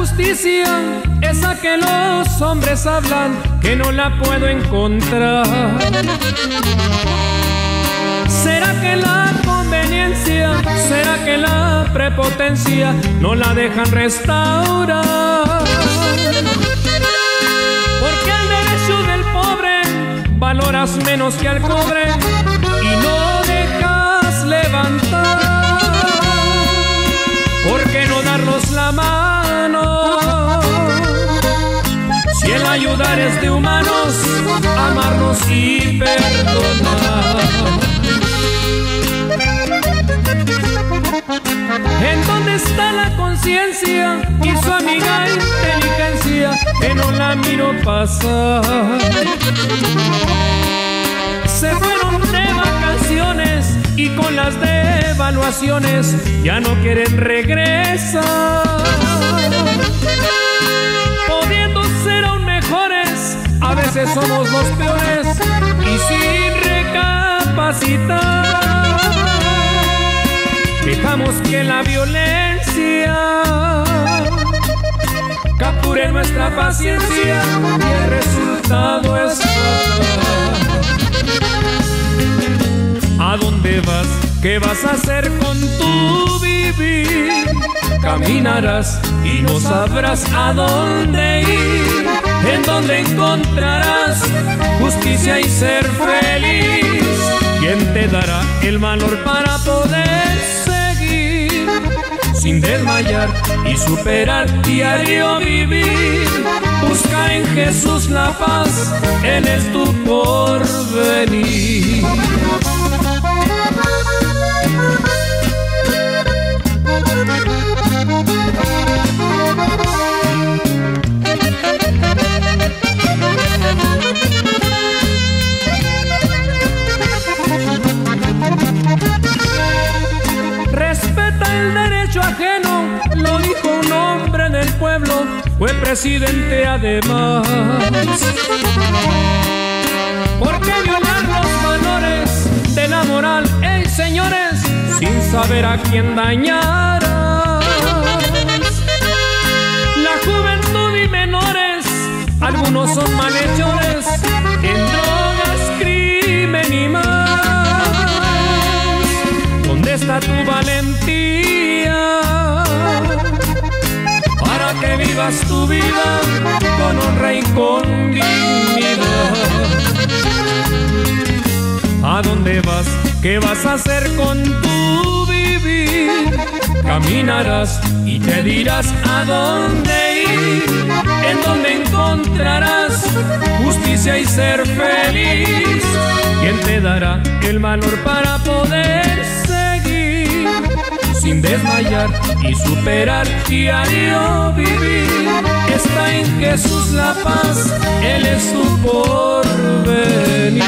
justicia, esa que los hombres hablan, que no la puedo encontrar. ¿Será que la conveniencia, será que la prepotencia no la dejan restaurar? Porque el derecho del pobre valoras menos que al cobre y no dejas levantar. ¿Por qué no darnos la mano? Si el ayudar es de humanos, amarnos y perdonar. ¿En dónde está la conciencia y su amiga inteligencia que no la miro pasar? Se fueron de vacaciones y con las devaluaciones ya no quieren regresar. Pudiendo ser aún mejores, a veces somos los peores y sin recapacitar dejamos que la violencia capture nuestra paciencia y el resultado es fatal. ¿A dónde vas? ¿Qué vas a hacer con tu vivir? Caminarás y no sabrás a dónde ir. ¿En dónde encontrarás justicia y ser feliz? ¿Quién te dará el valor para poder seguir sin desmayar y superar diario vivir? Busca en Jesús la paz, Él es tu porvenir. Respeta el derecho ajeno, lo dijo un hombre del pueblo, fue presidente además. ¿Por qué violar los valores de la moral, señores, sin saber a quién dañarás? La juventud y menores, algunos son malhechores, en drogas, crimen y más. ¿Dónde está tu valentía para que vivas tu vida con honra y con dignidad? ¿A dónde vas? ¿Qué vas a hacer con tu vivir? Caminarás y te dirás a dónde ir. En dónde encontrarás justicia y ser feliz. ¿Quién te dará el valor para poder seguir sin desmayar y superar diario vivir? Está en Jesús la paz, Él es tu porvenir.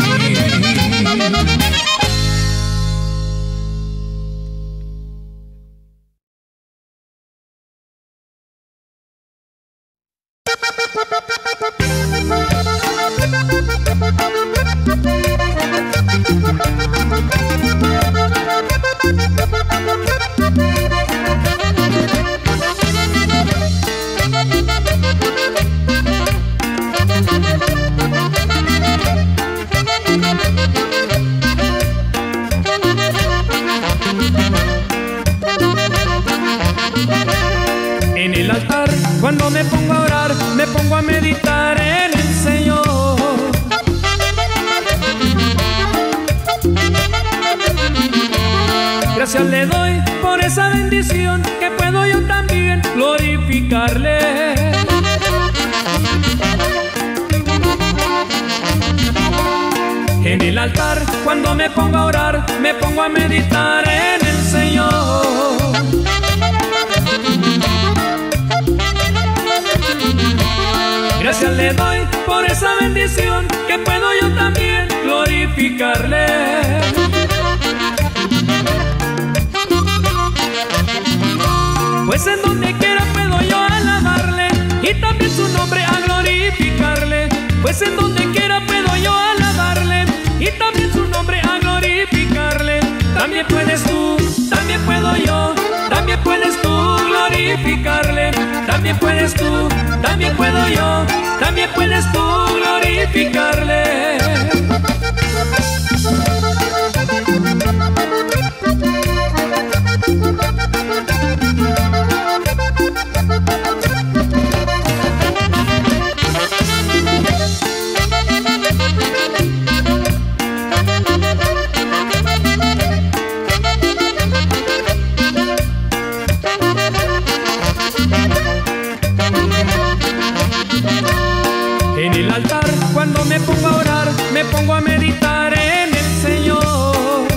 En el altar, cuando me pongo a orar, me pongo a meditar en el Señor. Gracias le doy por esa bendición, que puedo yo también glorificarle. En el altar, cuando me pongo a orar, me pongo a meditar en el Señor. Gracias le doy por esa bendición, que puedo yo también glorificarle. Pues en donde quiera puedo yo alabarle y también su nombre a glorificarle. Pues en donde quiera puedo yo alabarle y también su nombre a glorificarle. También puedes tú, también puedo yo, también puedes tú glorificarle. También también puedes tú, también puedo yo, también puedes tú glorificarle. En el altar, cuando me pongo a orar, me pongo a meditar en el Señor.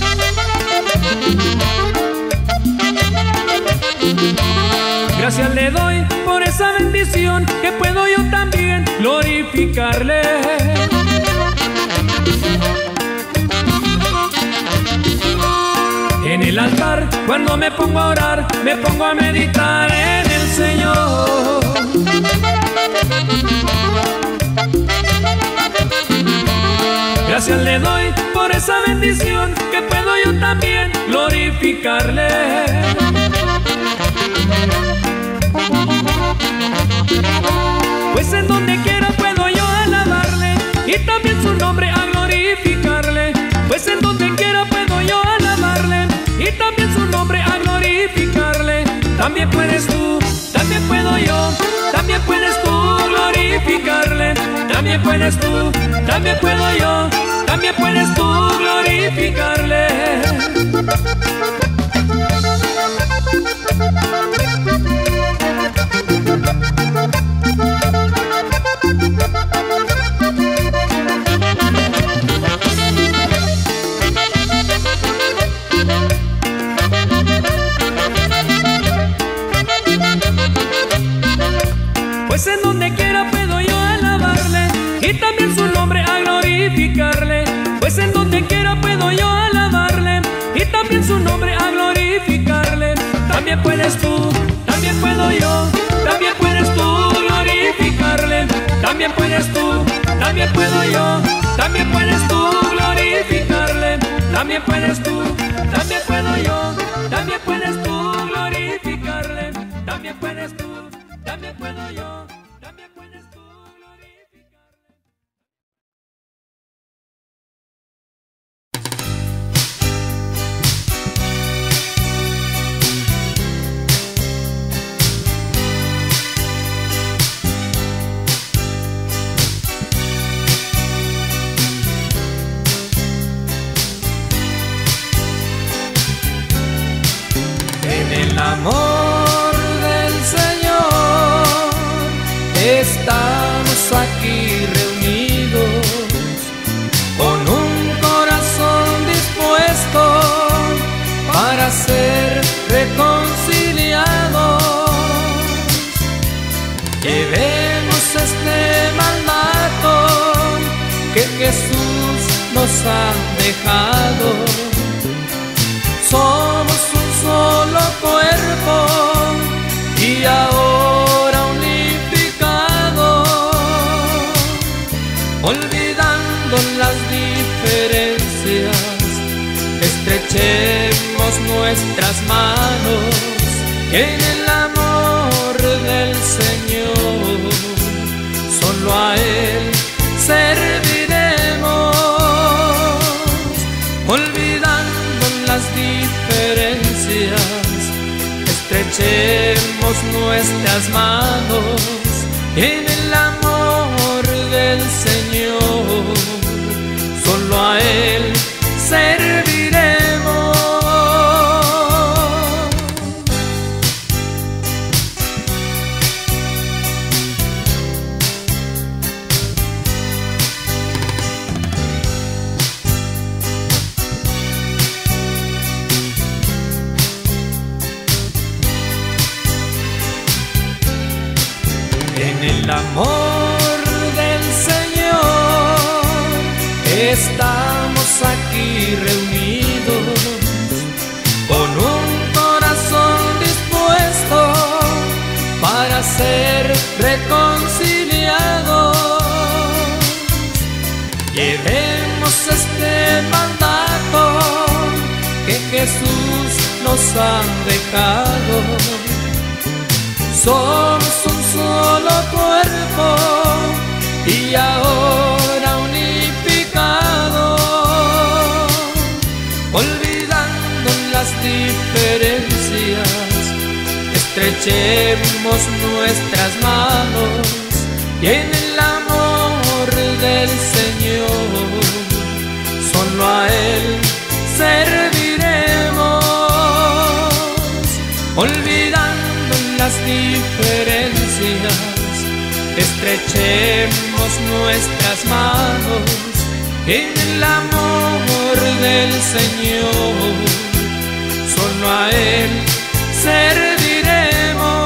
Gracias le doy por esa bendición, que puedo yo también glorificarle. En el altar, cuando me pongo a orar, me pongo a meditar en el Señor. Gracias le doy por esa bendición, que puedo yo también glorificarle. Pues en donde quiera puedo yo alabarle, y también su nombre a glorificarle. Pues en donde quiera puedo yo alabarle, y también su nombre a glorificarle. También puedes tú, también puedo yo, también puedes tú glorificarle. También puedes tú, también puedo yo, también puedes tú glorificarle. Pues en donde quiera puedo yo alabarle, y también su nombre a glorificarle. Pues en donde quiera puedo yo alabarle, y también su nombre a glorificarle. También puedes tú, también puedo yo, también puedes tú glorificarle. También puedes tú, también puedo yo, también puedes tú glorificarle. También puedes tú, también puedo yo, también puedes tú glorificarle. También puedes tú, también puedo yo, también puedes tú glorificarle. En el amor del Señor estamos aquí reunidos, con un corazón dispuesto para ser reconciliados. Llevemos este mandato que Jesús nos ha dejado. Somos un solo cuerpo y ahora unificados, olvidando las diferencias, estrechemos nuestras manos en el amor del Señor. Solo a Él serviremos, olvidando las diferencias, estrechemos nuestras manos en el amor del Señor. Solo a Él serviremos. En el amor del Señor estamos aquí reunidos, con un corazón dispuesto para ser reconciliados. Llevemos este mandato que Jesús nos ha dejado. somos un solo cuerpo y ahora unificado, olvidando las diferencias, estrechemos nuestras manos y en el amor del Señor solo a Él serviremos, olvidando las diferencias, estrechemos nuestras manos en el amor del Señor, solo a Él serviremos.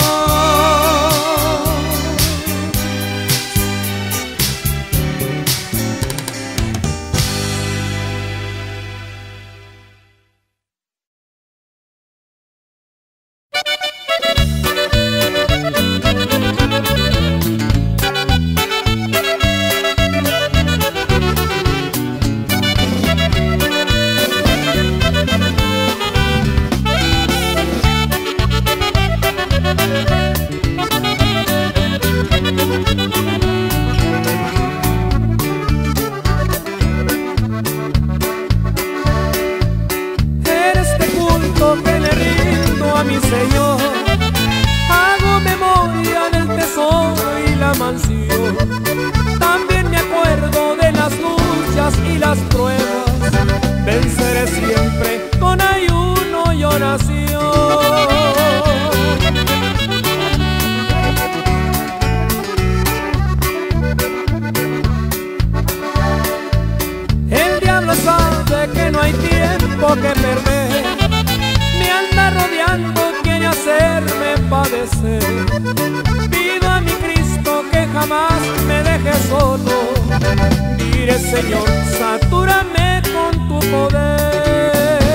También me acuerdo de las luchas y las pruebas, venceré siempre con ayuno y oración. El diablo sabe que no hay tiempo que perder, me anda rodeando, quiere hacerme padecer. Pido a mi Cristo que jamás me deje solo, diré: Señor, satúrame con tu poder.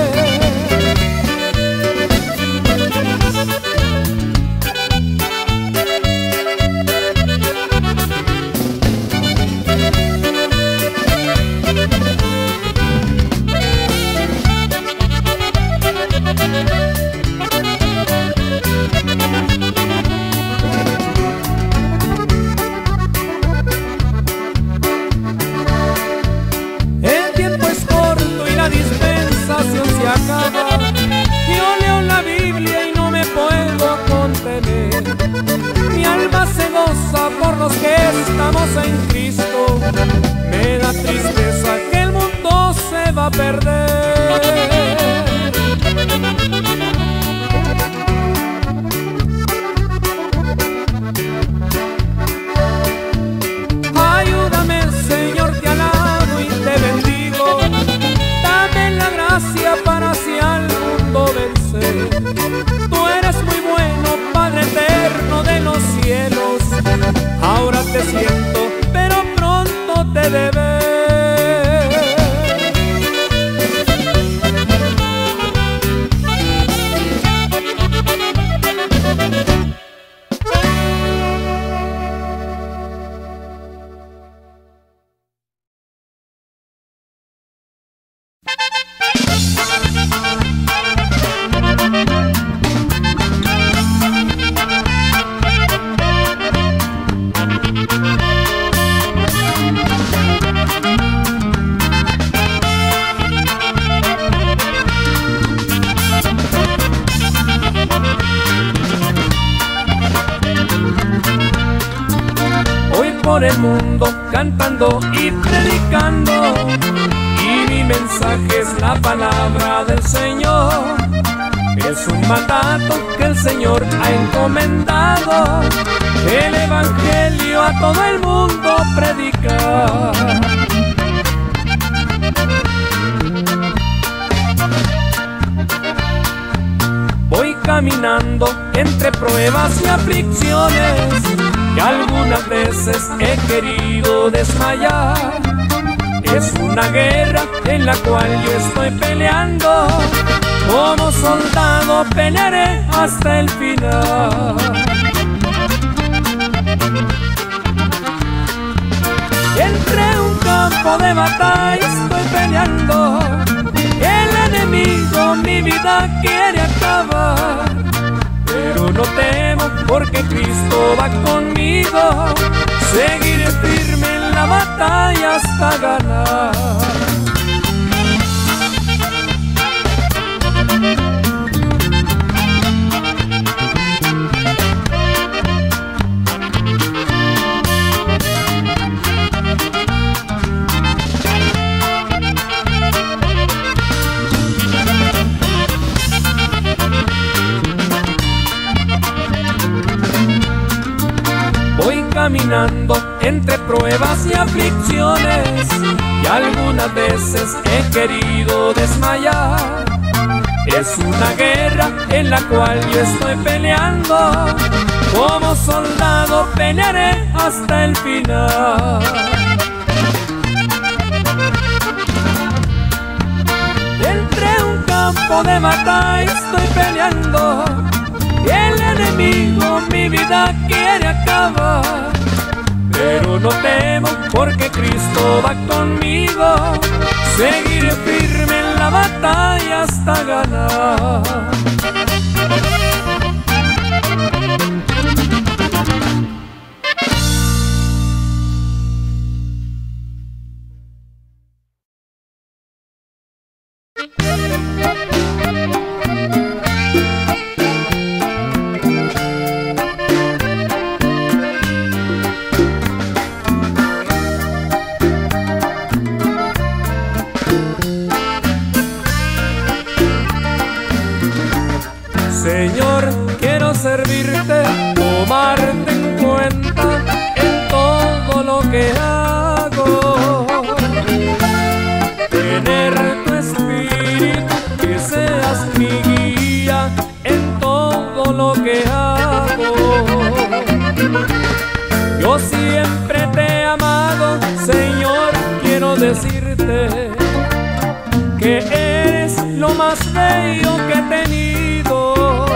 Se acaba. Yo leo la Biblia y no me puedo contener. Mi alma se goza por los que estamos en Cristo. Me da tristeza que el mundo se va a perder. Ayúdame, Señor, te alabo y te bendigo. Para así al mundo vencer. Tú eres muy bueno, Padre eterno de los cielos. Ahora te siento, pero pronto te de ver. Por el mundo cantando y predicando, y mi mensaje es la palabra del Señor. Es un mandato que el Señor ha encomendado, el evangelio a todo el mundo predicar. Voy caminando entre pruebas y aflicciones, que algunas veces he querido desmayar. Es una guerra en la cual yo estoy peleando, como soldado pelearé hasta el final. Entre un campo de batalla estoy peleando, el enemigo mi vida quiere acabar, pero no temo porque Cristo va conmigo. Seguiré firme en la batalla hasta ganar. Caminando entre pruebas y aflicciones, y algunas veces he querido desmayar. Es una guerra en la cual yo estoy peleando. Como soldado pelearé hasta el final. Entre un campo de batalla estoy peleando, y el enemigo mi vida quiere acabar. Pero no temo porque Cristo va conmigo. Seguiré firme en la batalla hasta ganar. Señor, quiero servirte, tomarte en cuenta en todo lo que hago. Tener tu espíritu, que seas mi guía en todo lo que hago. Yo siempre te he amado, Señor, quiero decirte que eres lo más bello que he tenido.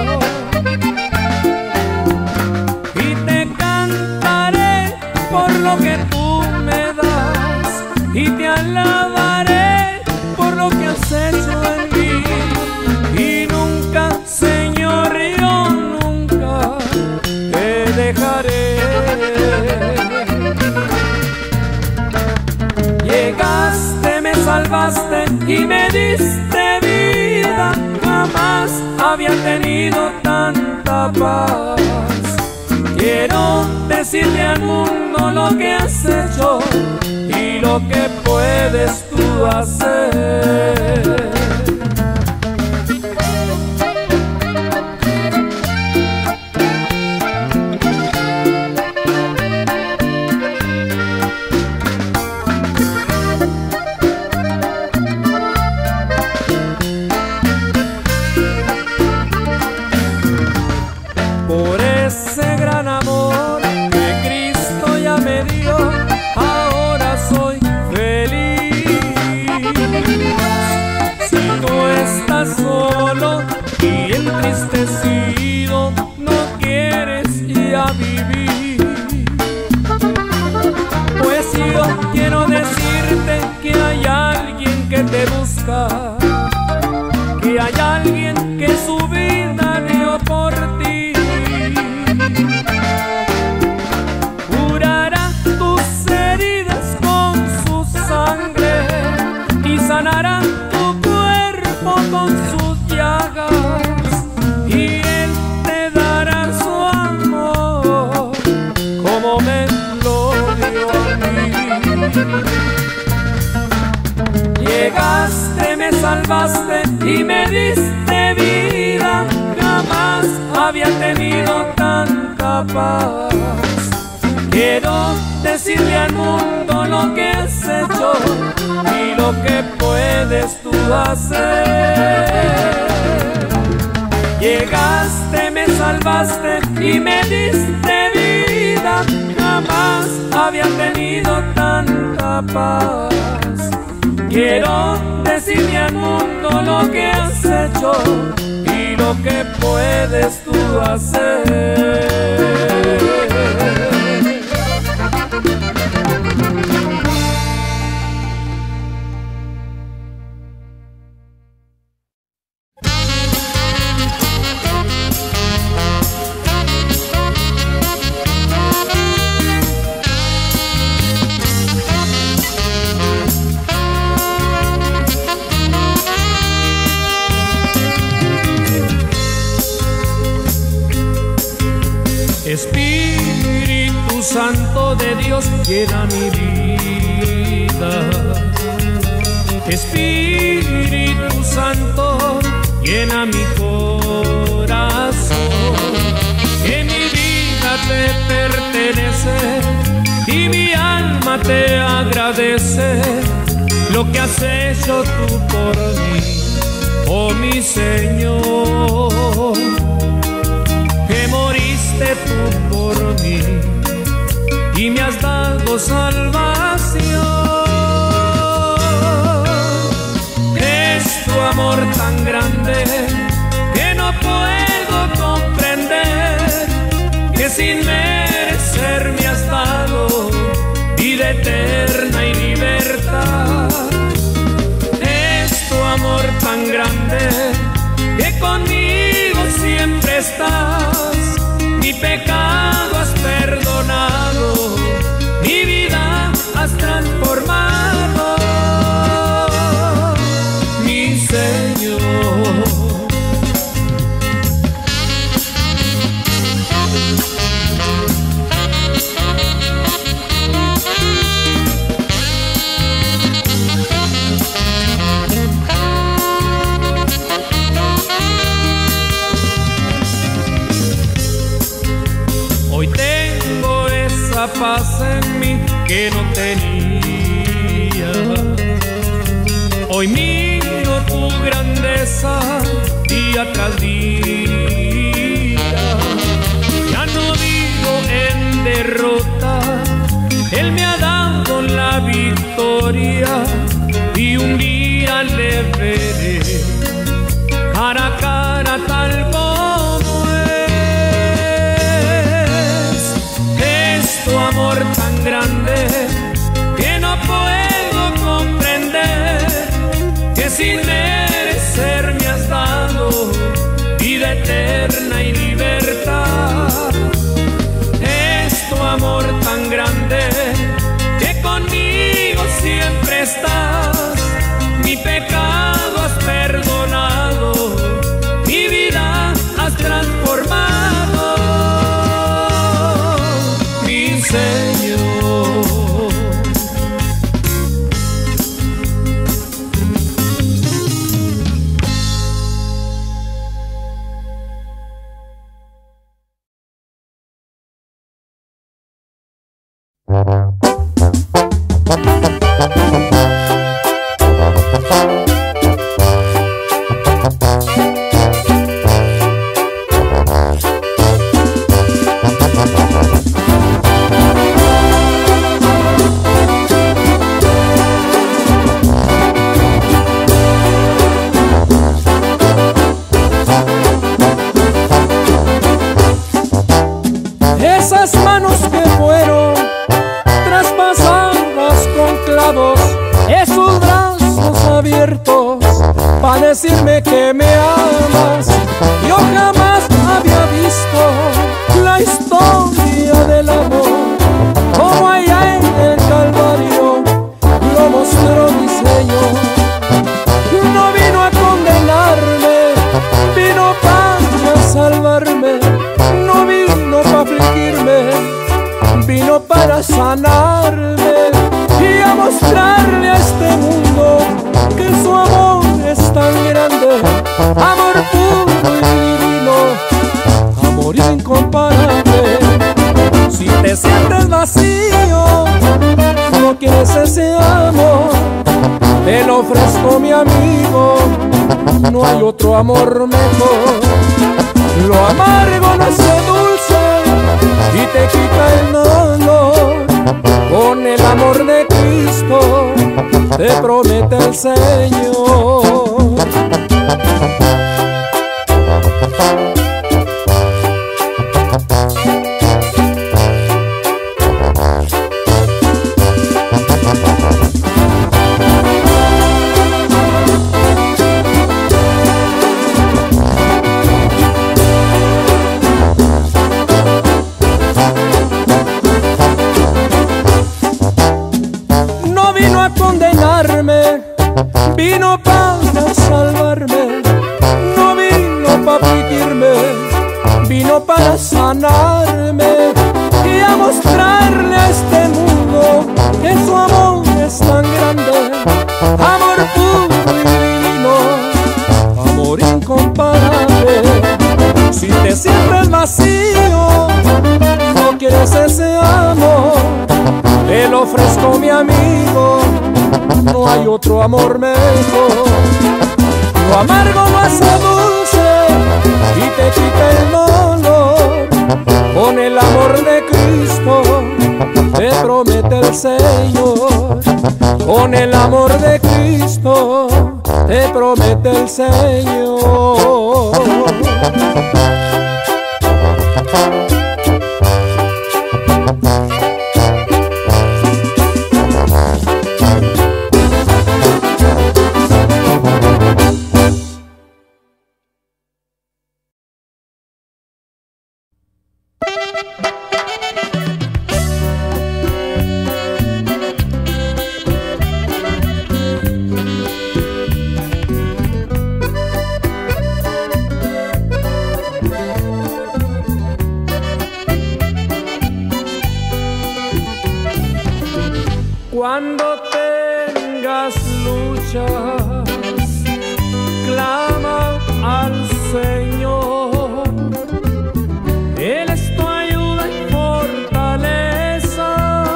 Y te cantaré por lo que tú me das, y te alabaré por lo que has hecho en mí. Y nunca, Señor, yo nunca te dejaré. Llegaste, me salvaste y me diste vida. Jamás había tenido tanta paz. Quiero decirle al mundo lo que has hecho y lo que puedes tú hacer. Por ese gran amor que Cristo ya me dio, ahora soy feliz. Si tú estás solo y entristecido, no quieres ya vivir, pues yo quiero decirte que hay alguien que te busca, que hay alguien que su vida dio por ti. Curará tus heridas con su sangre y sanará tu cuerpo con sus llagas, y Él te dará su amor como me lo dio a mí. Llegaste, me salvaste y me diste vida. Jamás había tenido tanta paz. Quiero decirle al mundo lo que has hecho y lo que puedes tú hacer. Llegaste, me salvaste y me diste vida. Jamás había tenido tanta paz. Quiero decirle al mundo lo que has hecho y lo que puedes tú hacer. Espíritu Santo de Dios, llena mi vida. Espíritu Santo, llena mi corazón. Que mi vida te pertenece y mi alma te agradece lo que has hecho tú por mí, oh mi Señor. Que moriste tú por mí y me has dado salvación. Es tu amor tan grande que no puedo comprender, que sin merecer me has dado vida eterna y libertad. Es tu amor tan grande que conmigo siempre estás. Mi pecado has perdonado, mi vida has transformado, mi Señor. Hoy tengo esa paz en mí que no tenía. Hoy miro tu grandeza día tras día. Ya no vivo en derrota, Él me ha dado la victoria y un día le veré cara a cara tal como es tu amor tan grande que no puedo comprender, que sin merecer me has dado vida eterna y libertad. Es tu amor tan grande que conmigo siempre estás. Mi pecado has perdonado, mi vida has transformado, mi Señor. Esas manos que fueron traspasadas con clavos, esos brazos abiertos para decirme que me amas. Yo jamás había visto la historia del amor como allá en el Calvario lo mostró mi Señor. No vino a condenarme, vino para salvarme. No vino para afligirme, vino para sanarme y a mostrarle a este mundo que su amor es tan grande. Amor puro y divino, amor incomparable. Si te sientes vacío, no quieres ese amor, te lo ofrezco mi amigo, no hay otro amor mejor. Lo amargo no es dulce y te quita el dolor. Con el amor de Cristo te promete el Señor. Vino para salvarme, no vino para afligirme, vino para sanarme escape. Si te sientes vacío, no quieres ese amor, te lo ofrezco, mi amigo, no hay otro amor mejor. Lo amargo lo hace dulce y te quita el dolor. Con el amor de Cristo te promete el Señor. Con el amor de Cristo te promete el Señor. Cuando tengas luchas, clama al Señor. Él es tu ayuda y fortaleza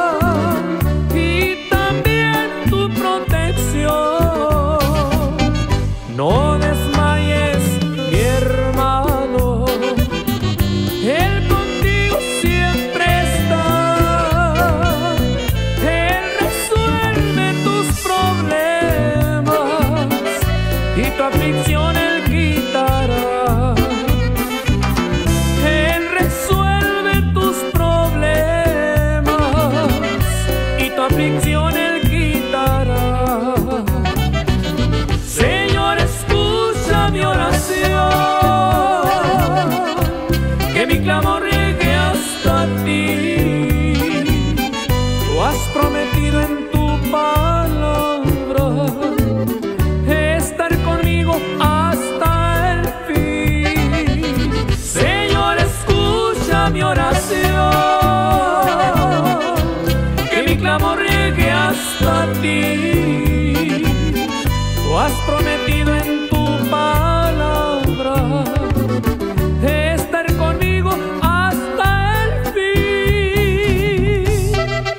y también tu protección. No desmayes, mi hermano, Él contigo siempre está. Tu aflicción Él quitará. Él resuelve tus problemas y tu aflicción Él quitará. Señor, escucha mi oración, que mi clamor llegue hasta ti. Tú has prometido en tu palabra hasta el fin. Señor, escucha mi oración, que mi clamor llegue hasta ti. Tú has prometido en tu palabra estar conmigo hasta el fin.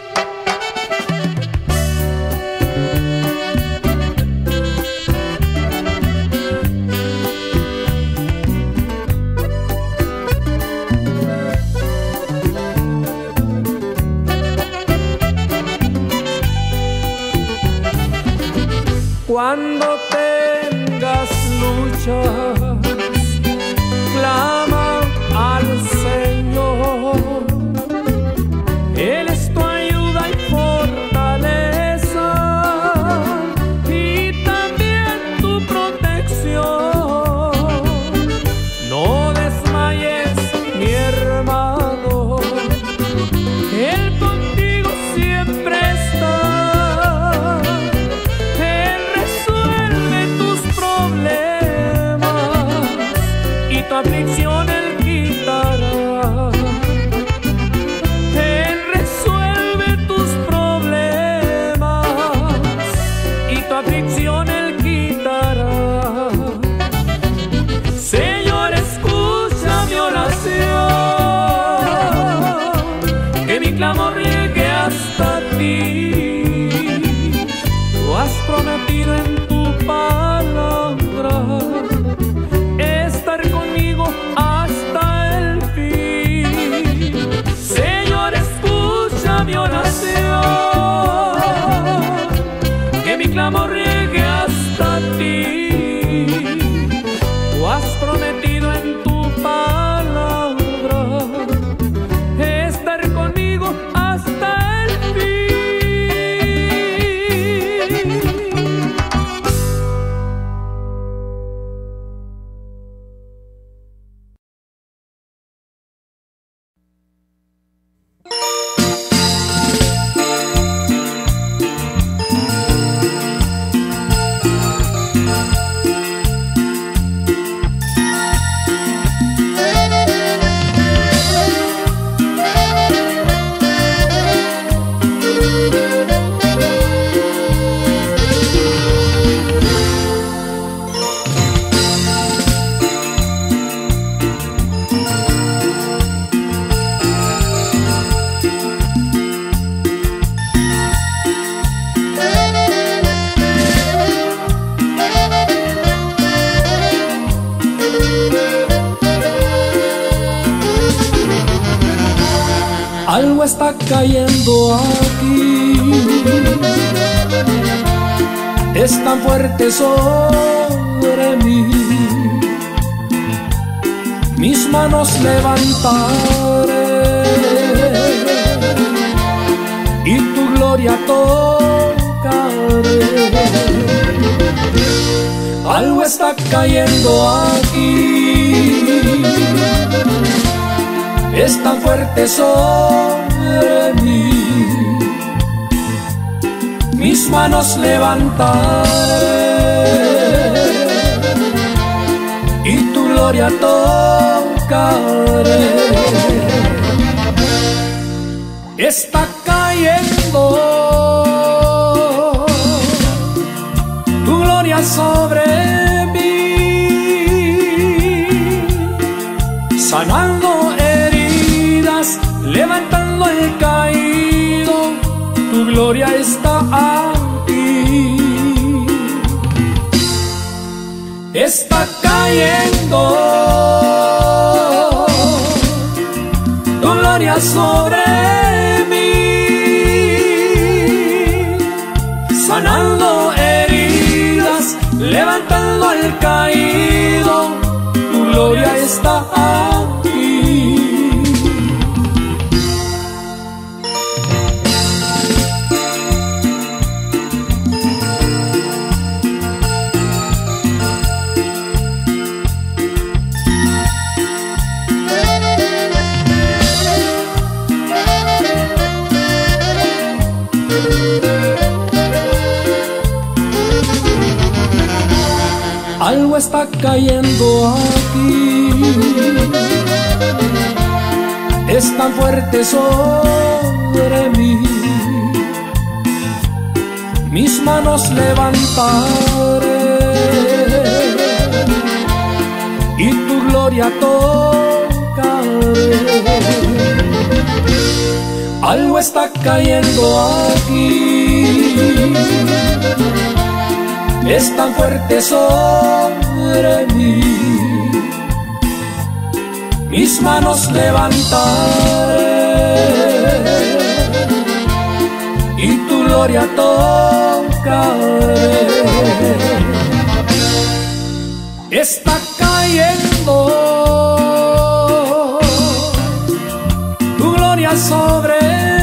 Cuando tengas luchas, clama al Señor. Él es tu ayuda y fortaleza y también tu protección. No desmayes, mi hermano, Él contigo siempre está. Tu aflicción Él quitará. Él resuelve tus problemas y tu aflicción Él quitará. Señor, escucha mi oración, que mi clamor llegue hasta ti. Tú has prometido en tu palabra estar conmigo hasta el fin. Señor, escucha mi oración, que mi clamor llegue hasta ti. Tú has prometido en tu palabra estar conmigo hasta el fin. Algo está cayendo aquí, es tan fuerte sobre mí. Mis manos levantaré y tu gloria tocaré. Algo está cayendo aquí, es tan fuerte sobre mí. Mis manos levantaré y tu gloria tocaré. Está cayendo tu gloria sobre mí, sanando heridas, levantando el caído. Tu gloria está aquí. Está cayendo tu gloria sobre mí, sanando heridas, levantando al caído. Tu gloria está aquí. Algo está cayendo aquí, es tan fuerte sobre mí. Mis manos levantaré y tu gloria tocaré. Algo está cayendo aquí, es tan fuerte sobre mí. Mis manos levantaré y tu gloria tocaré. Está cayendo tu gloria sobre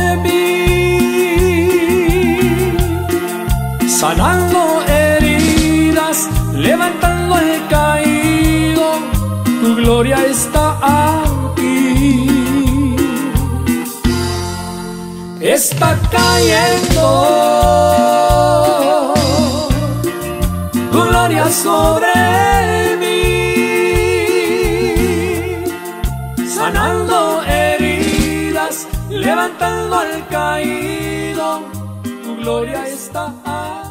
mí, sanando heridas, levantando el caído. Tu gloria está aquí. Está cayendo tu gloria sobre mí, sanando heridas, levantando al caído. Tu gloria está aquí.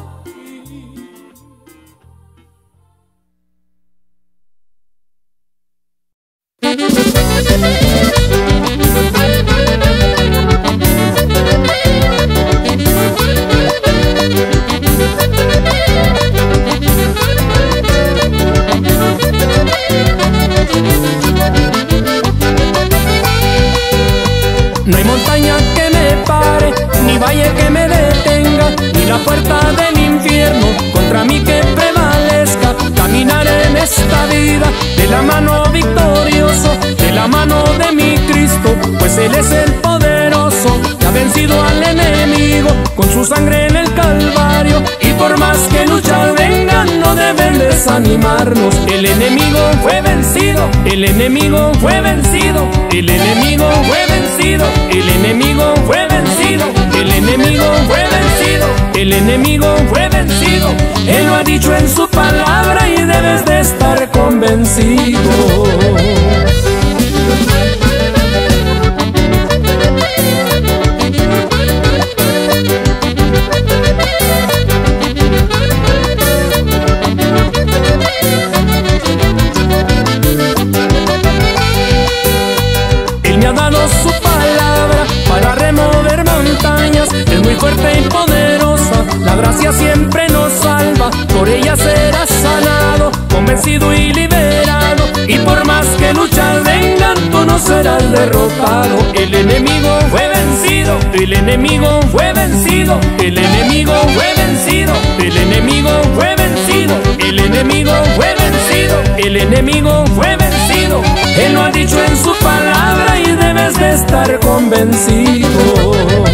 No hay montaña que me pare, ni valle que me detenga, ni la puerta del infierno contra mí que prevalezca. Caminaré en esta vida de la mano victorioso, de la mano de mi Cristo, pues Él es el poderoso, que ha vencido al enemigo con su sangre en el Calvario. Y por más que luchas vengan, no deben desanimarnos. El enemigo fue vencido, el enemigo fue vencido, el enemigo fue vencido, el enemigo fue vencido, el enemigo fue vencido, el enemigo fue vencido. Él lo ha dicho en su palabra y debes de estar convencido. Él me ha dado su palabra para remover montañas. Es muy fuerte y poderosa, la gracia siempre nos salva. Por ella serás sanado, convencido y liberado. Y por más que luchas vengan, tú no se serás derrotado. El enemigo fue vencido, el enemigo fue vencido, el enemigo fue vencido, el enemigo fue vencido, el enemigo fue vencido, el enemigo fue vencido. Él lo ha dicho en su palabra y debes de estar convencido.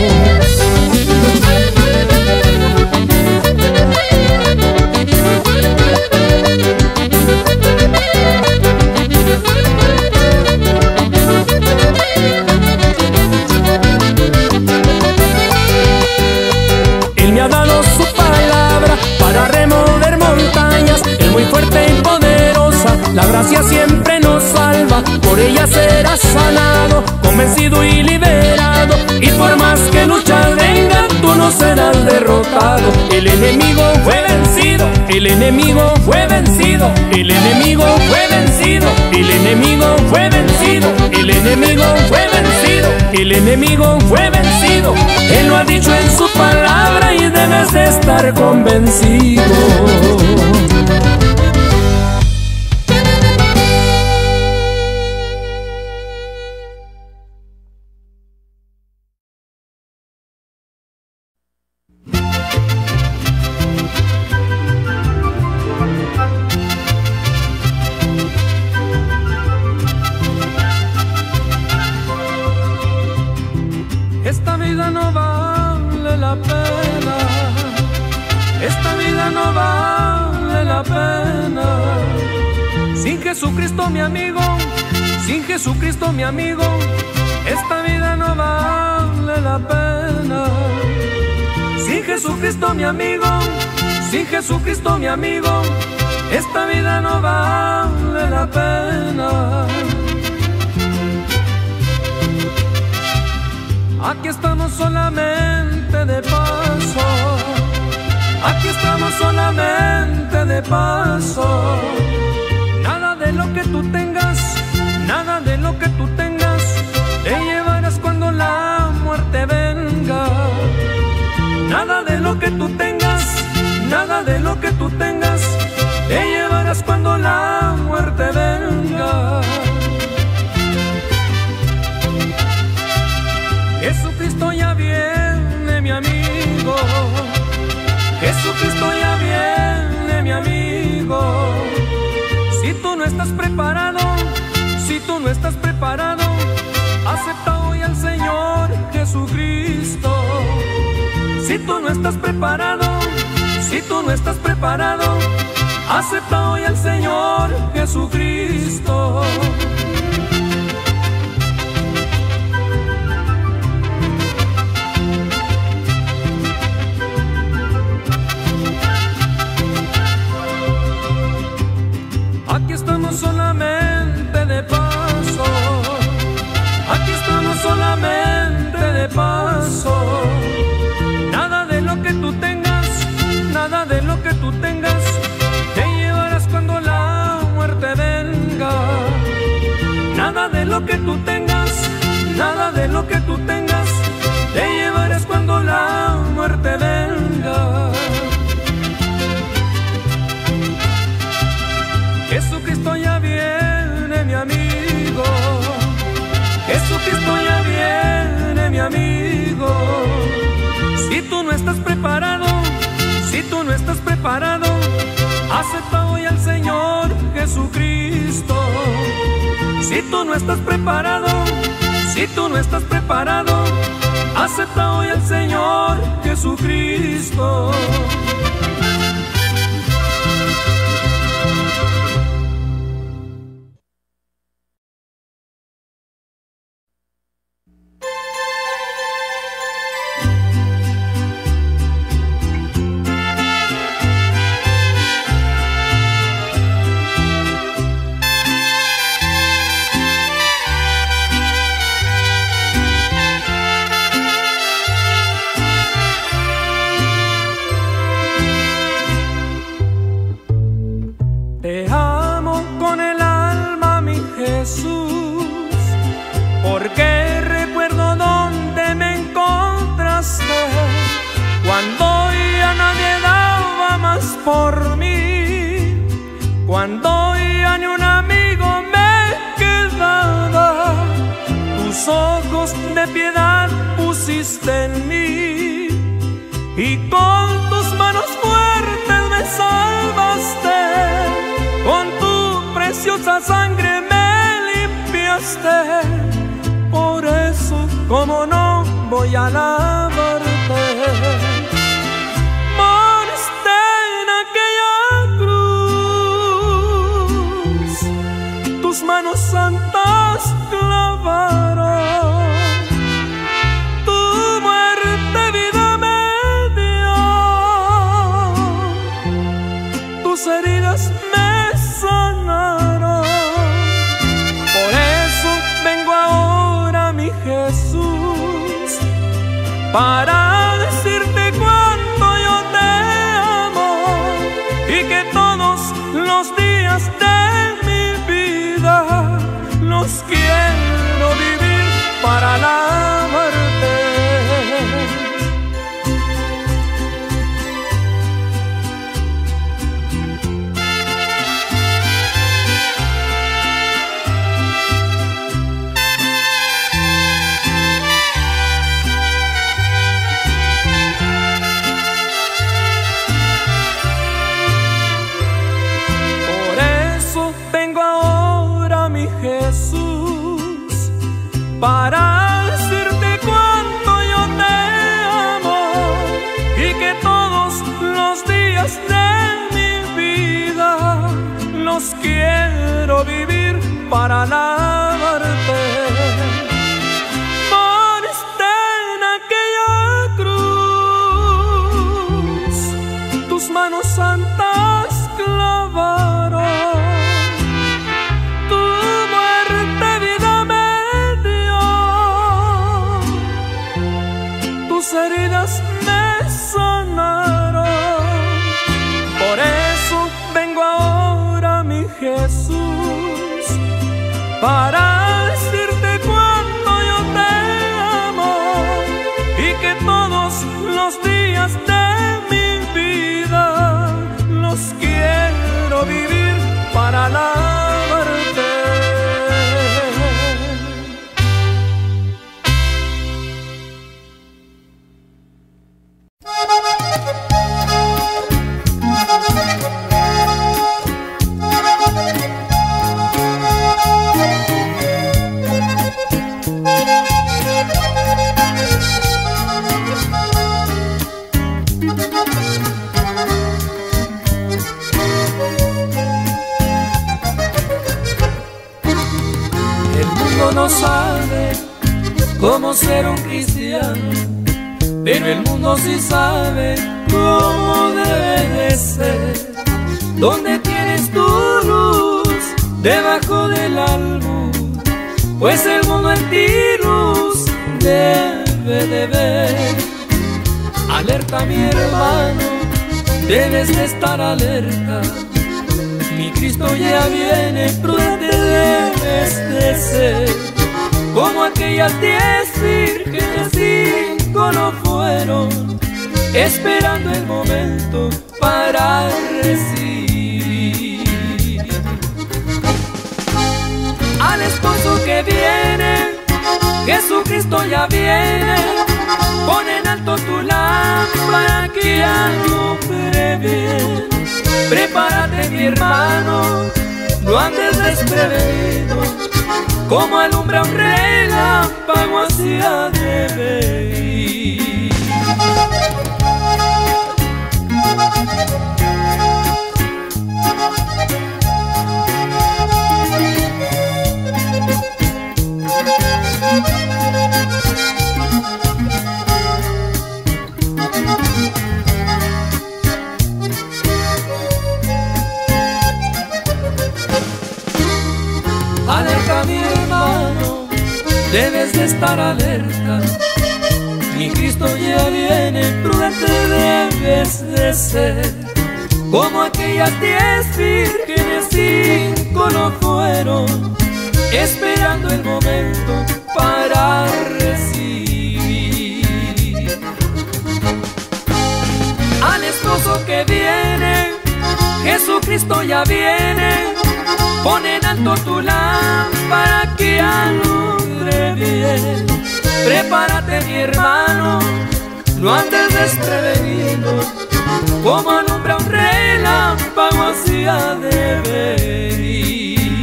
Él me ha dado su palabra para remover montañas. Es muy fuerte y poderosa, la gracia siempre nos salva. Por ella serás sanado, convencido y liberado. Y por más que luchas vengan, tú no serás derrotado. El enemigo fue vencido, el enemigo fue vencido, el enemigo fue vencido, el enemigo fue vencido, el enemigo fue vencido, el enemigo fue vencido. Él lo ha dicho en su palabra y debes de estar convencido. Esta vida no vale la pena, esta vida no vale la pena. Sin Jesucristo mi amigo, sin Jesucristo mi amigo, esta vida no vale la pena. Sin Jesucristo mi amigo, sin Jesucristo mi amigo, esta vida no vale la pena. Aquí estamos solamente de paso, aquí estamos solamente de paso. Nada de lo que tú tengas, nada de lo que tú tengas, te llevarás cuando la muerte venga. Nada de lo que tú tengas, nada de lo que tú tengas, te llevarás cuando la muerte venga. Jesucristo ya viene, mi amigo. Jesucristo ya viene, mi amigo. Si tú no estás preparado, si tú no estás preparado, acepta hoy al Señor Jesucristo. Si tú no estás preparado, si tú no estás preparado, acepta hoy al Señor Jesucristo. Aquí estamos solamente de paso, aquí estamos solamente de paso. Nada de lo que tú tengas, nada de lo que tú tengas, te llevarás cuando la muerte venga. Nada de lo que tú tengas, nada de lo que tú tengas, te llevarás cuando la muerte venga. Jesucristo ya viene, mi amigo. Jesucristo ya viene, mi amigo. Si tú no estás preparado, si tú no estás preparado, acepta hoy al Señor Jesucristo. Si tú no estás preparado, si tú no estás preparado, acepta hoy al Señor Jesucristo. sangre me limpiaste, por eso como no voy a alabarte. Moriste en aquella cruz, tus manos santas clavaron, tu muerte vida me dio, tus heridas me sanaron. Por eso vengo ahora, mi Jesús, para decirte cuánto yo te amo y que todos los días de mi vida los quiero vivir para alabarte. Jesús, para decirte cuánto yo te amo y que todos los días de mi vida los quiero vivir para alabarte. Moriste en aquella cruz, tus manos santas clavaron, heridas me sanaron. Por eso vengo ahora, mi Jesús, para decirte cuánto yo te amo y que todos los días de mi vida los quiero vivir para alabarte. No sabe cómo ser un cristiano, pero el mundo sí sabe cómo debe de ser. ¿Dónde tienes tu luz? Debajo del almud, pues el mundo en ti luz debe de ver. Alerta, mi hermano, debes de estar alerta. Mi Cristo ya viene, prudente debes de ser. Como aquellas 10 vírgenes 5 lo fueron, esperando el momento para recibir al esposo que viene. Jesucristo ya viene, pon en alto tu lámpara que alumbre bien. Prepárate, mi hermano, no andes desprevenido, como alumbra un relámpago así ha de venir. Alerta, mi hermano, debes de estar alerta. Mi Cristo ya viene, prudente debes de ser. Como aquellas 10 vírgenes 5 lo fueron, esperando el momento para recibir al esposo que viene. Jesucristo ya viene, pon en alto tu lámpara que alumbre bien. Prepárate, mi hermano, no andes desprevenido, como alumbra un relámpago así ha de venir.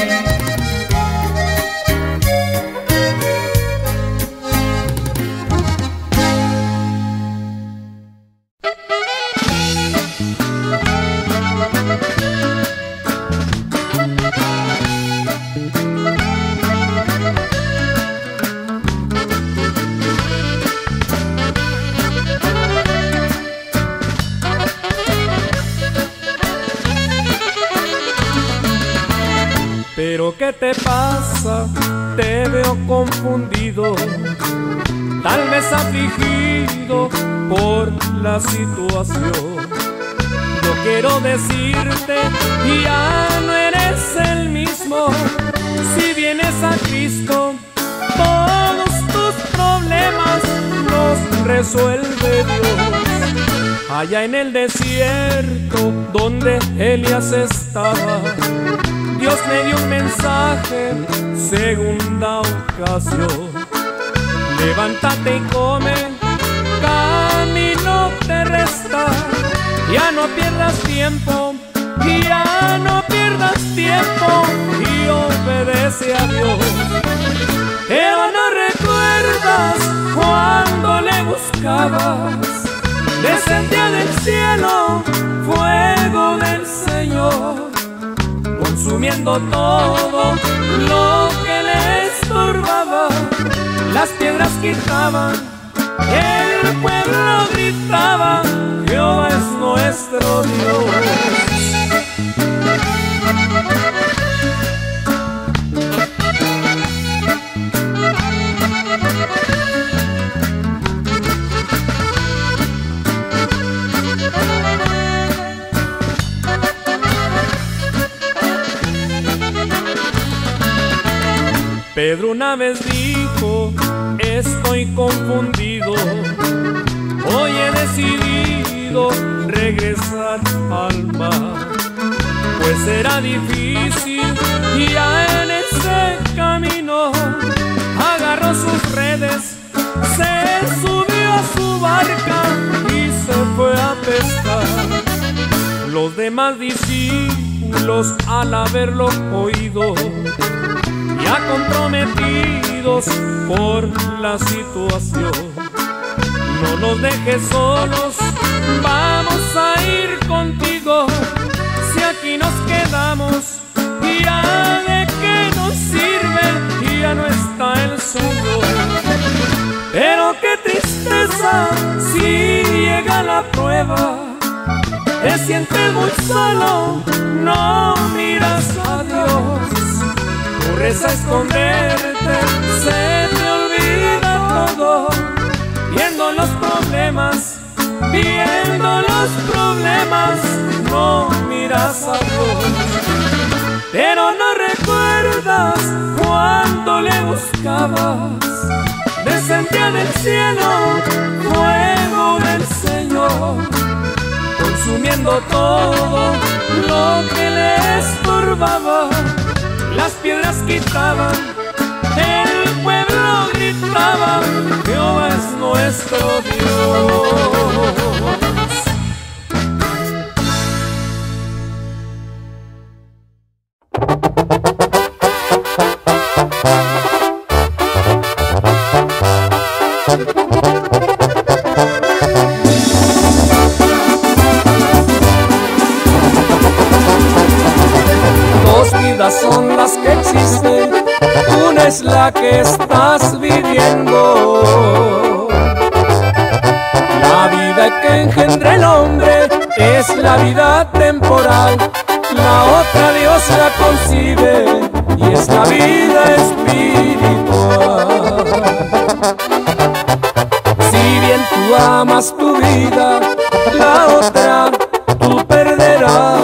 Pero ¿qué te pasa? Te veo confundido, tal vez afligido por la situación. Yo quiero decirte, ya no eres el mismo. Si vienes a Cristo, todos tus problemas los resuelve Dios. Allá en el desierto donde Elías estaba, Dios me dio un mensaje, segunda ocasión. Levántate y come, camino te resta. Ya no pierdas tiempo, ya no pierdas tiempo, y obedece a Dios. Pero no recuerdas cuando le buscabas, descendía del cielo fuego del Señor, consumiendo todo lo que le estorbaba. Las piedras quitaban, el pueblo gritaba, Jehová es nuestro Dios. Pedro una vez dijo, estoy confundido, hoy he decidido regresar al mar, pues será difícil y ya en ese camino. Agarró sus redes, se subió a su barca y se fue a pescar. Los demás discípulos al haberlo oído, ya comprometidos por la situación, no nos dejes solos, vamos a ir contigo. Si aquí nos quedamos, ya de qué nos sirve, y ya no está el suyo. Pero qué tristeza si llega la prueba, te sientes muy solo, no miras a Dios. Corres a esconderte, se te olvida todo, viendo los problemas, no miras a Dios. Pero no recuerdas cuando le buscabas, descendía del cielo fuego del Señor, consumiendo todo lo que le estorbaba. Las piedras quitaban, el pueblo gritaba, Jehová es nuestro Dios. Son las que existen, una es la que estás viviendo. La vida que engendra el hombre es la vida temporal, la otra Dios la concibe y es la vida espiritual. Si bien tú amas tu vida, la otra tú perderás.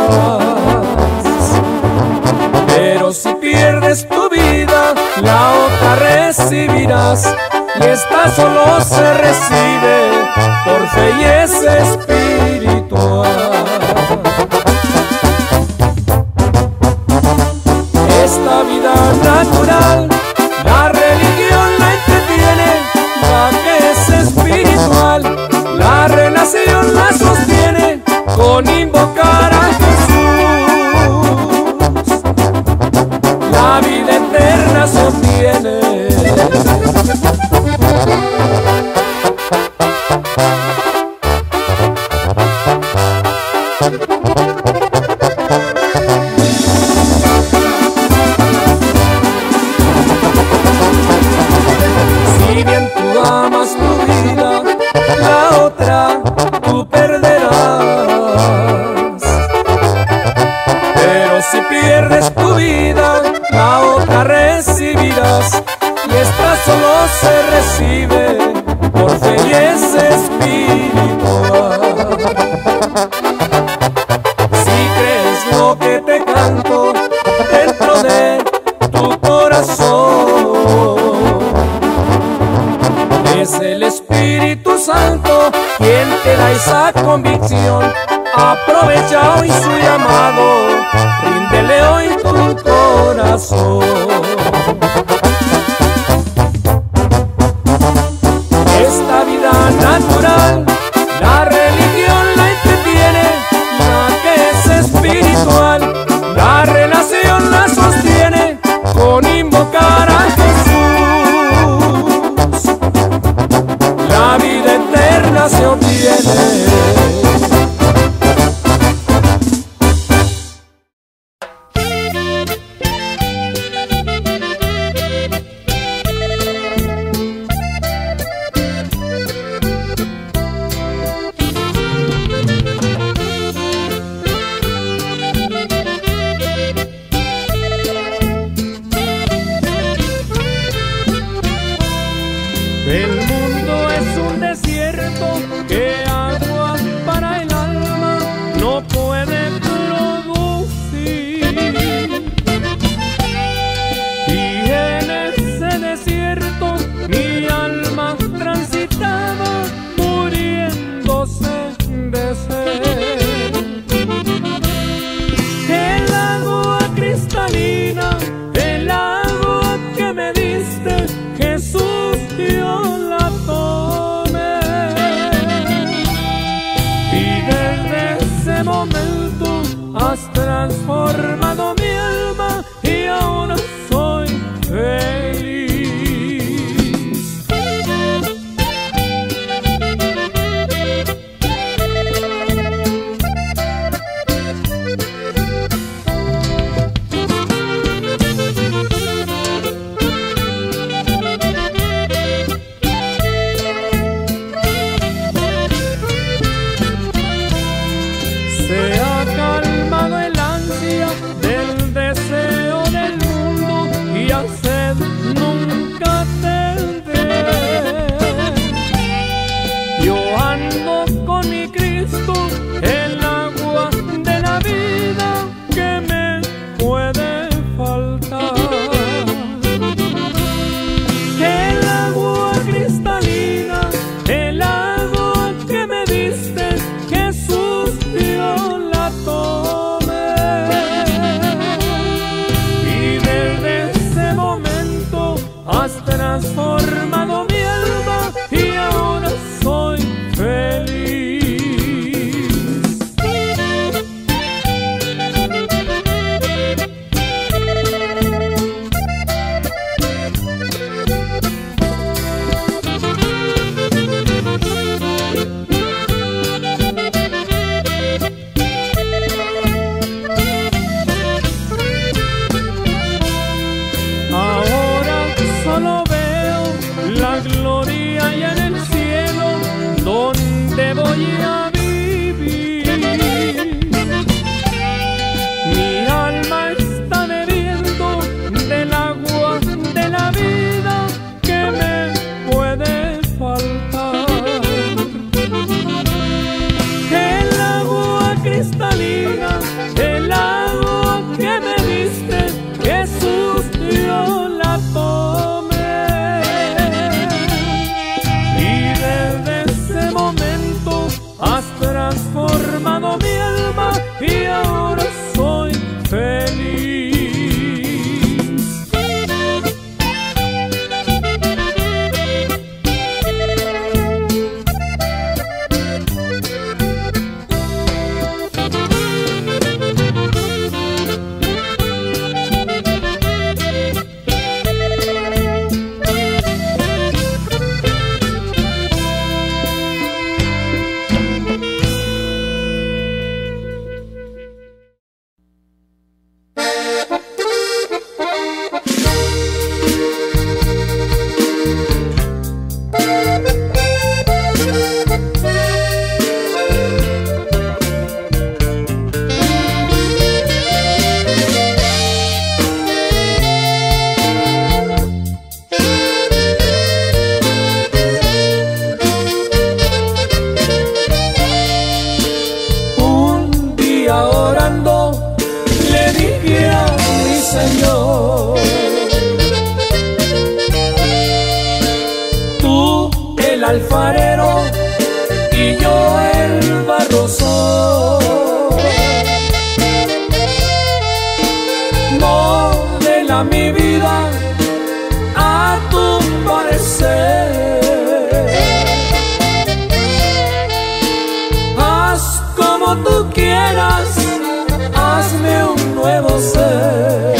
Si pierdes tu vida, la otra recibirás, y esta solo se recibe por fe y es espiritual. Esta vida natural, la religión la entretiene, la que es espiritual, la relación la sostiene con invocar a Jesús. ¿Quién te da esa convicción? Aprovecha hoy su llamado, ríndele hoy tu corazón. Esta vida natural, la religión la entretiene, la que es espiritual, la relación la sostiene con invocar a Jesús. La vida eterna se obtiene. El mundo es un desierto que agua para el alma no puede producir. Y en ese desierto mi alma transitaba muriéndose de sed. El agua cristalina, el agua que me diste, Jesús, yo la tomé. Y desde ese momento has transformado mi alma y ahora soy feliz. Se ha calmado el ansia del deseo del mundo y a sed nunca tendré. Yo ando con mi Cristo, el agua de la vida que me puede faltar. El agua cristalina, el agua que me diste, Jesús, yo la tomé. Y desde ese momento has transformado mi alma y ahora soy feliz. Ahora solo veo la gloria allá en el cielo, donde voy a vivir. Mi alma está bebiendo del agua de la vida que me puede faltar. El agua cristalina, el agua que me diste, Jesús, yo la tomé. Y desde ese momento has transformado mi alma y ahora soy feliz. Señor. Tú, el alfarero, y y yo el barro soy. Modela mi vida a tu parecer. Haz como tú quieras, hazme un nuevo ser.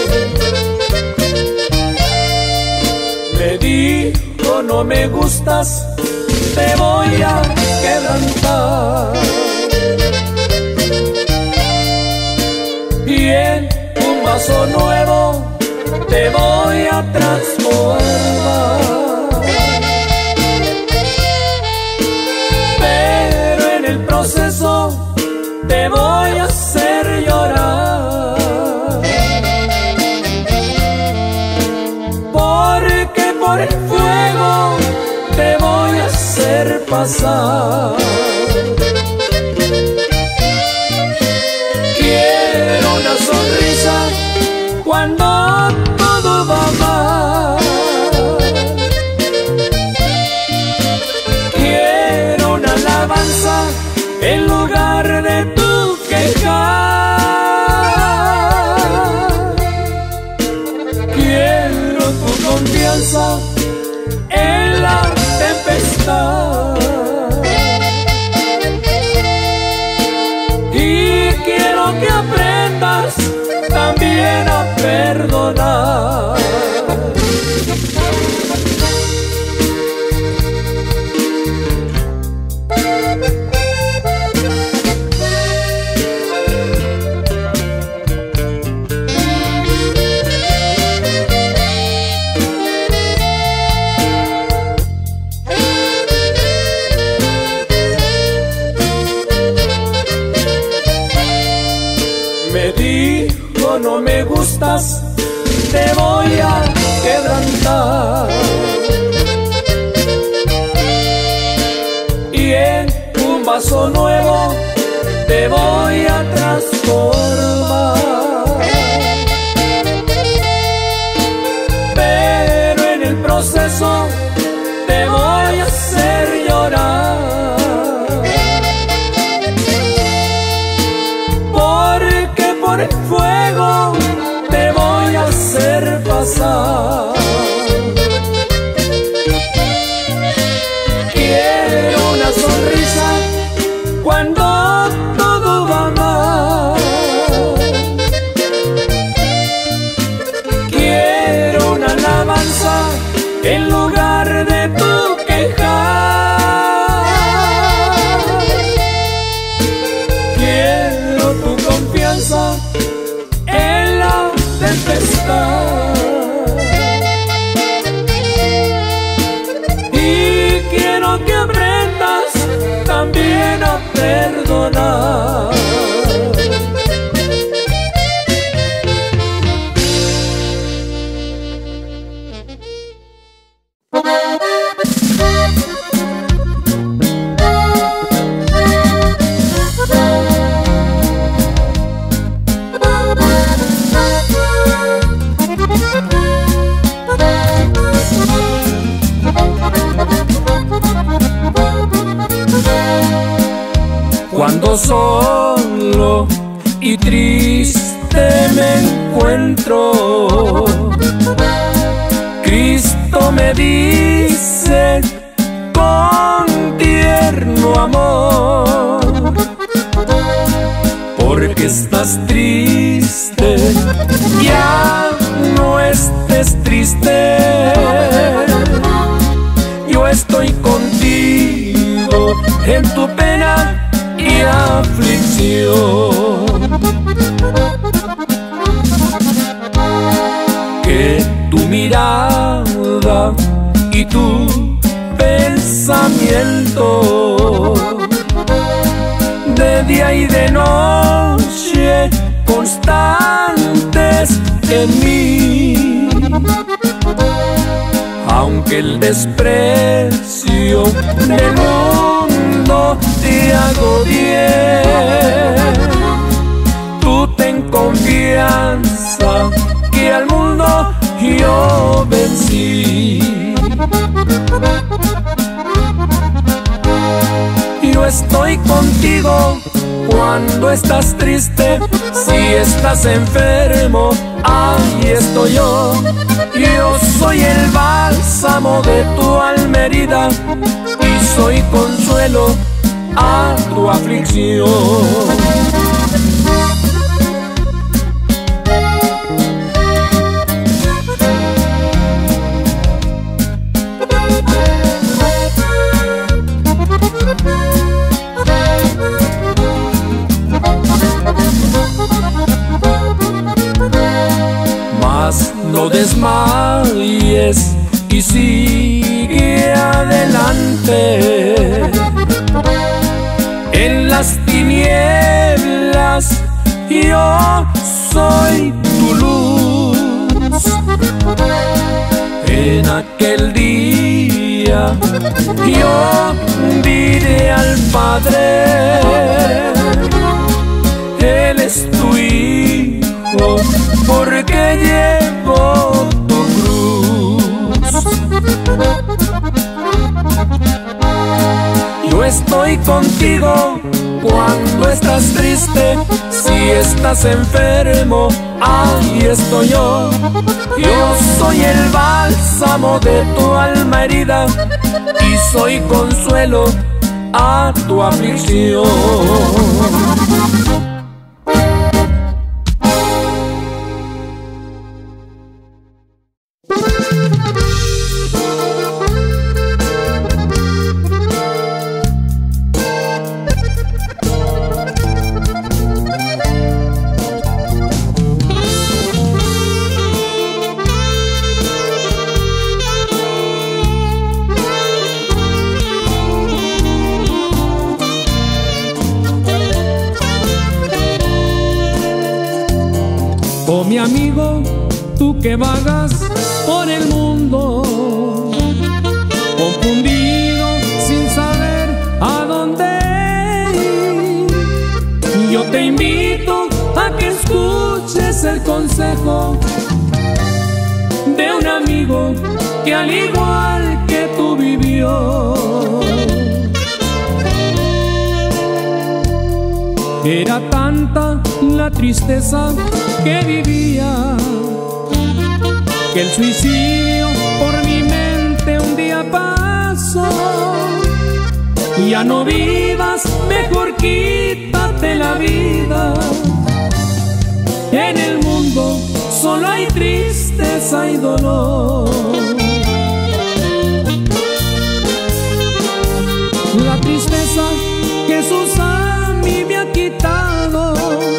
Me dijo no me gustas, te voy a quebrantar. Y en un vaso nuevo te voy a transformar. Pero en el proceso te voy a hacer llorar. Porque por el fuego te voy a hacer pasar. Quiero una sonrisa cuando todo va mal. Quiero una alabanza en lugar de tu quejar. Quiero tu confianza en la tempestad. Y quiero que aprendas también a perdonar. No me gustas, te voy a quebrantar. Y en un vaso nuevo te voy a transformar. Pero en el proceso te voy a hacer llorar. Porque por el fuego te voy a hacer pasar. Quiero una sonrisa cuando todo va mal. Quiero una alabanza en lugar de tu quejar. Quiero tu confianza en la tempestad. Y quiero que aprendas también a perdonar. Cuando solo y triste me encuentro, Cristo me dice con tierno amor: porque estás triste, ya no estés triste. Yo estoy contigo en tu pena y aflicción. Que tu mirada y tu pensamiento de día y de noche constantes en mí. Aunque el desprecio del mundo te agobie, tú ten confianza que al mundo yo vencí. estoy contigo cuando estás triste, si estás enfermo, ahí estoy yo. Yo soy el bálsamo de tu alma herida y soy consuelo a tu aflicción. No desmayes y sigue adelante. En las tinieblas yo soy tu luz. En aquel día yo diré al Padre, Él es tu Hijo, porque llevo tu cruz. Yo estoy contigo cuando estás triste, si estás enfermo, ahí estoy yo. Yo soy el bálsamo de tu alma herida y soy consuelo a tu aflicción. Oh, mi amigo, tú que vagas por el mundo, confundido sin saber a dónde ir, yo te invito a que escuches el consejo de un amigo que al igual que tú vivió. Era tanta la tristeza que vivía, que el suicidio por mi mente un día pasó. Ya no vivas, mejor quítate la vida. En el mundo solo hay tristeza y dolor. La tristeza Jesús a mí me ha quitado,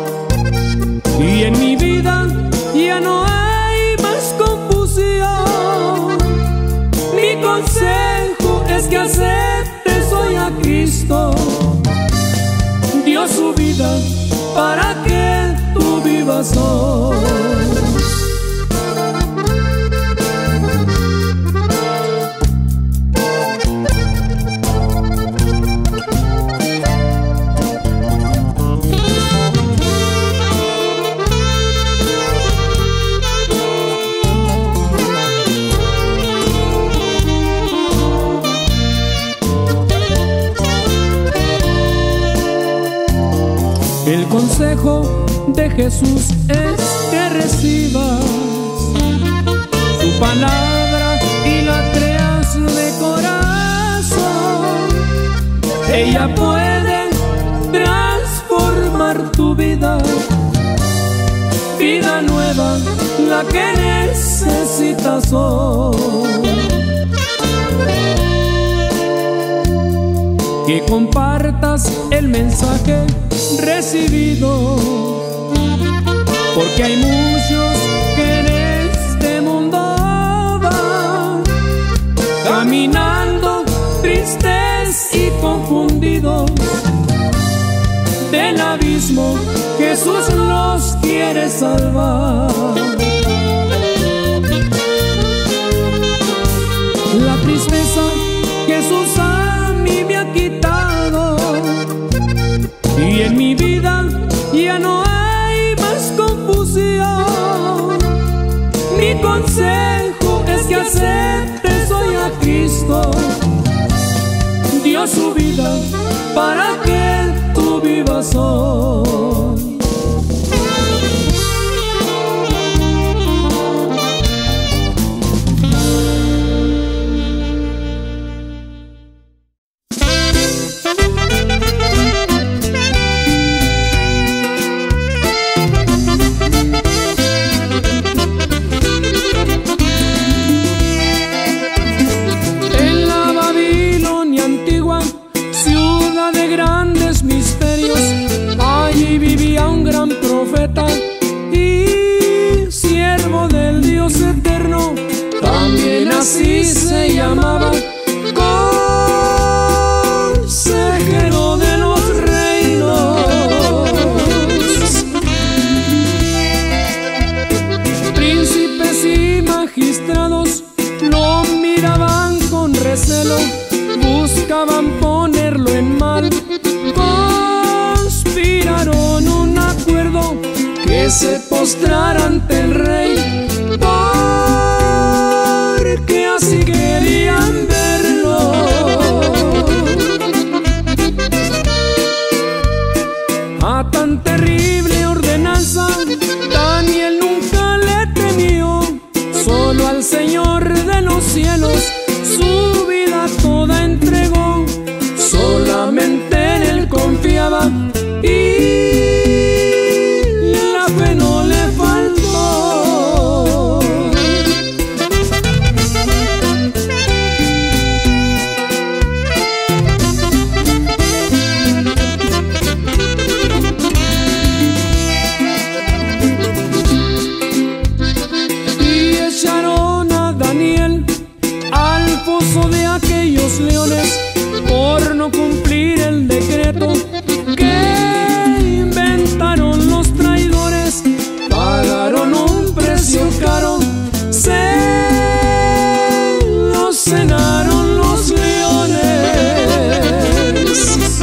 y en mi vida ya no hay más confusión. Mi consejo es que aceptes hoy a Cristo. Dio su vida para que tú vivas hoy. El consejo de Jesús es que recibas su palabra y la creas de corazón. Ella puede transformar tu vida, vida nueva, la que necesitas hoy. Que compartas el mensaje recibido, porque hay muchos que en este mundo van caminando tristes y confundidos. Del abismo Jesús los quiere salvar. La tristeza Jesús a mí me ha quitado, y en mi vida ya no hay más confusión. Mi consejo es que aceptes hoy a Cristo. Dio dio su vida para que tú vivas hoy. Y siervo del Dios eterno, también así se llamaba, consejero de los reinos. Príncipes y magistrados lo miraban con recelo, buscaban ponerlo en mal, conspiraron un acuerdo que se postrara ante el rey, porque así querían verlo. A tan terrible ordenanza Daniel nunca le temió, solo al Señor de los cielos su vida toda entregó. Solamente en Él confiaba y la fe no le faltó. Y echaron a Daniel al foso de aquellos leones por no cumplir el decreto que inventaron los traidores. Pagaron un precio caro, se los cenaron los leones.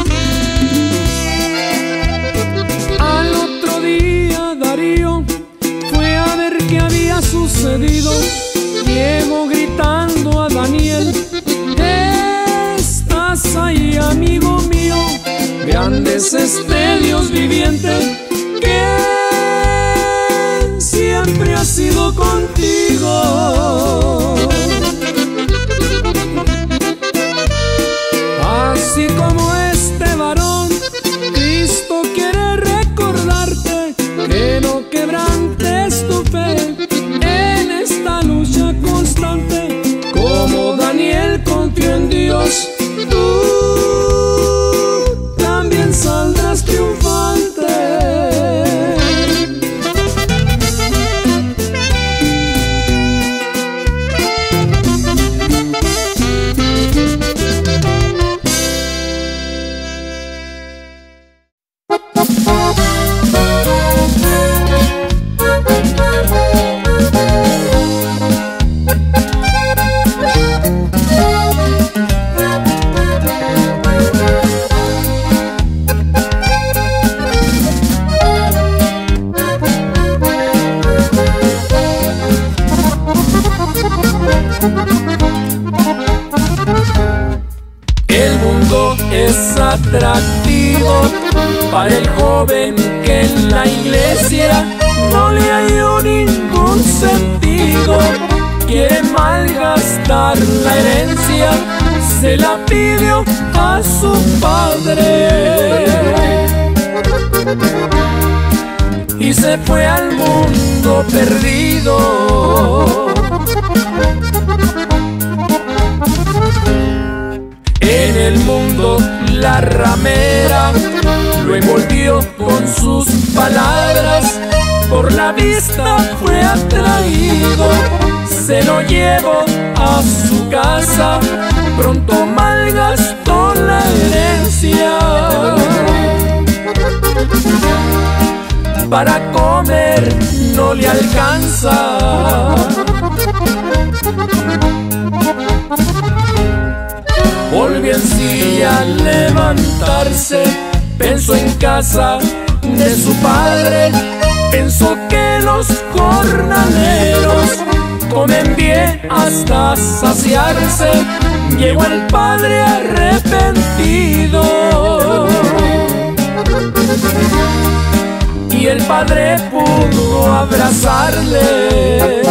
Al otro día Darío fue a ver qué había sucedido. Llegó gritando a Daniel: ¿estás ahí, amigo mío? Grande es este Dios viviente que siempre ha sido contigo. Así como este varón, Cristo quiere recordarte que no quebrantes tu fe en esta lucha constante. Como Daniel confió en Dios, tú también saldrás triunfante. El mundo es atractivo para el joven que en la iglesia no le halló ningún sentido. Quiere malgastar la herencia, se la pidió a su padre y se fue al mundo perdido. En el mundo la ramera lo envolvió con sus palabras, por la vista fue atraído, se lo llevó a su casa, pronto malgastó la herencia. Para comer no le alcanza, volvió en silla a levantarse, pensó en casa de su padre, pensó que los jornaleros comen bien hasta saciarse. Llegó el padre arrepentido y el padre pudo abrazarle.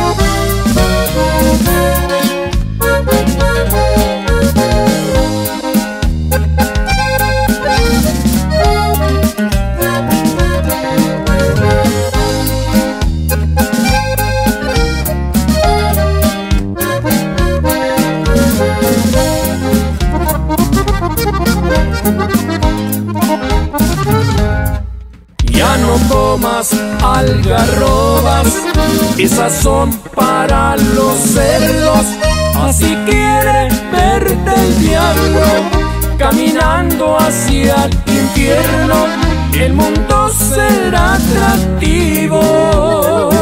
Ya no comas algarrobas, esas son para los cerdos. Así quiere verte el diablo, caminando hacia el infierno. El mundo será atractivo,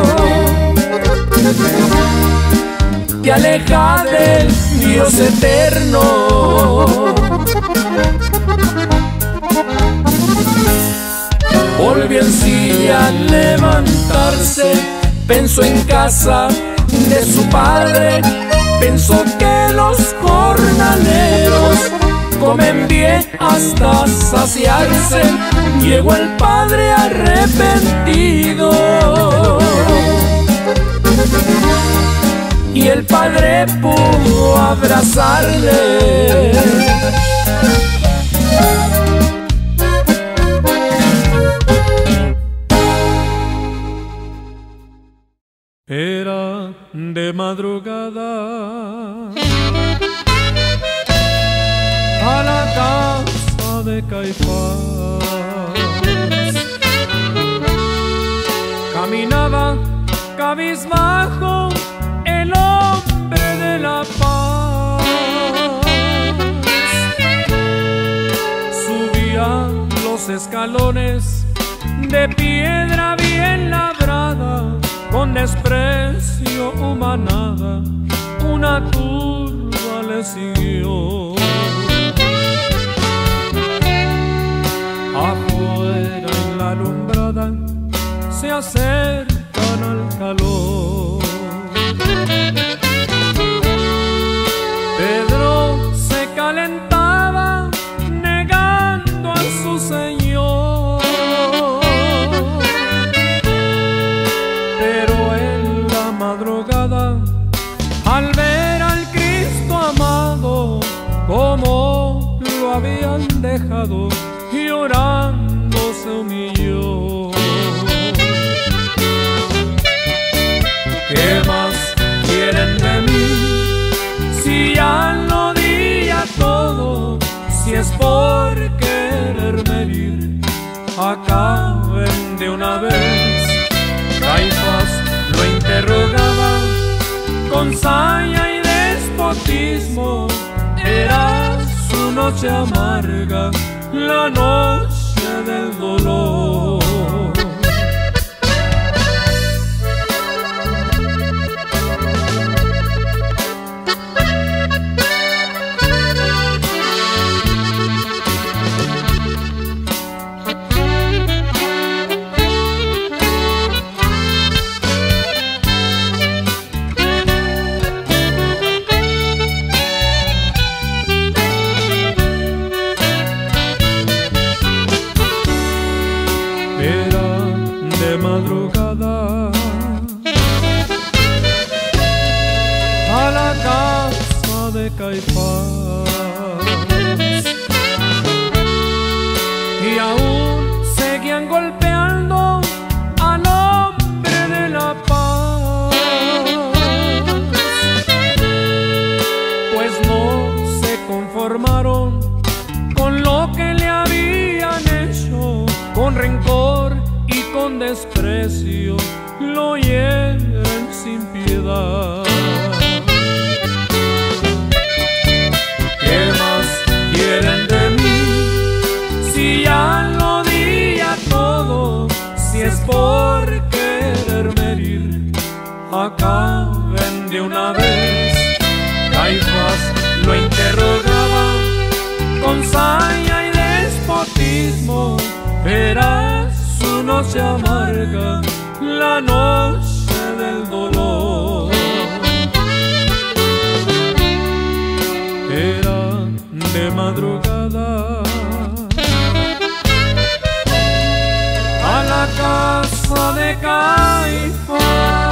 te aleja del Dios eterno. Volvió en silla a levantarse, pensó en casa de su padre, pensó que los jornaleros comen bien hasta saciarse. Llegó el padre arrepentido y el padre pudo abrazarle. Era de madrugada, a la casa de Caifás caminaba cabizbajo el hombre de la paz. Subía los escalones de piedra bien labrada, con desprecio o manada, una turba le siguió. Afuera en la alumbrada se acercan al calor. Pedro se calentaba negando a su Señor, pero en la madrugada, al ver al Cristo amado, como lo habían dejado, llorando se humilló. ¿Qué más quieren de mí? Si ya lo di a todo, si es por quererme ir, acaben de una vez. Caifás lo interrogaba con saña y despotismo. Era su noche amarga, la noche del dolor. Madrugada, a la casa de Caifás, y aún seguían golpeando al hombre de la paz, pues no se conformaron con lo que le habían hecho, con rencor y con desprecio lo hieren sin piedad. ¿Qué más quieren de mí? Si ya lo di a todo, si es por quererme ir, acaben de una vez. Caifás lo interrogaba con saña y despotismo. Era su noche amarga, la noche del dolor. de Caifás.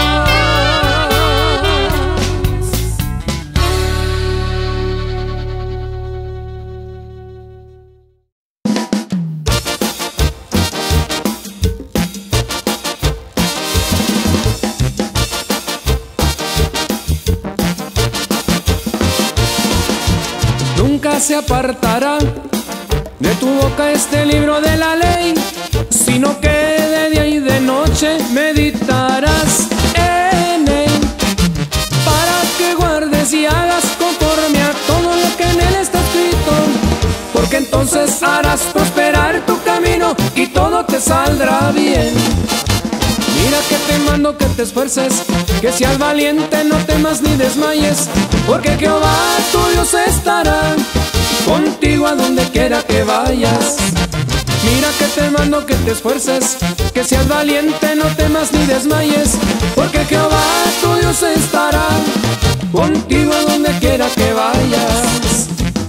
Nunca se apartará de tu boca este libro de la ley, sino que de día y de noche meditarás en él, para que guardes y hagas conforme a todo lo que en él está escrito, porque entonces harás prosperar tu camino y todo te saldrá bien. Mira que te mando que te esfuerces, que seas valiente, no temas ni desmayes, porque Jehová tu Dios estará contigo a donde quiera que vayas. Mira que te mando que te esfuerces, que seas valiente, no temas ni desmayes, porque Jehová tu Dios estará contigo a donde quiera que vayas.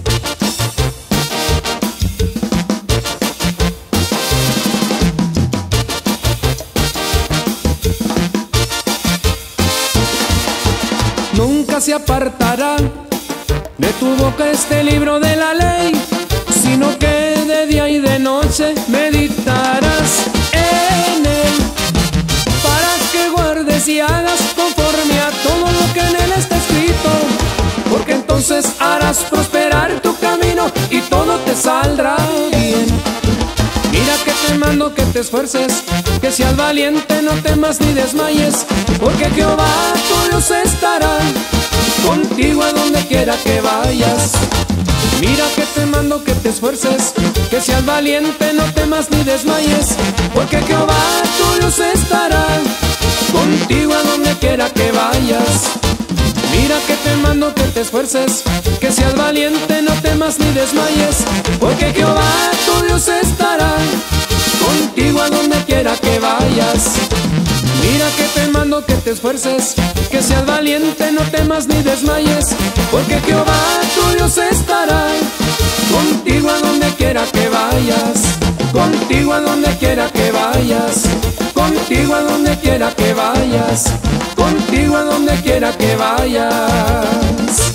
Nunca se apartará de tu boca este libro de la ley, sino que de día y de noche meditarás en él, para que guardes y hagas conforme a todo lo que en él está escrito, porque entonces harás prosperar tu camino y todo te saldrá bien. Mira que te mando que te esfuerces, que seas valiente, no temas ni desmayes, porque Jehová tu Dios estará contigo a donde quiera que vayas. Mira que te mando que te esfuerces, que seas valiente, no temas ni desmayes, porque Jehová tu Dios estará contigo a donde quiera que vayas. Mira que te mando que te esfuerces, que seas valiente, no temas ni desmayes, porque Jehová tu Dios estará contigo a donde quiera que vayas. Mira que te mando que te esfuerces, que seas valiente, no temas ni desmayes, porque Jehová tu Dios estará contigo a donde quiera que vayas, contigo a donde quiera que vayas, contigo a donde quiera que vayas, contigo a donde quiera que vayas.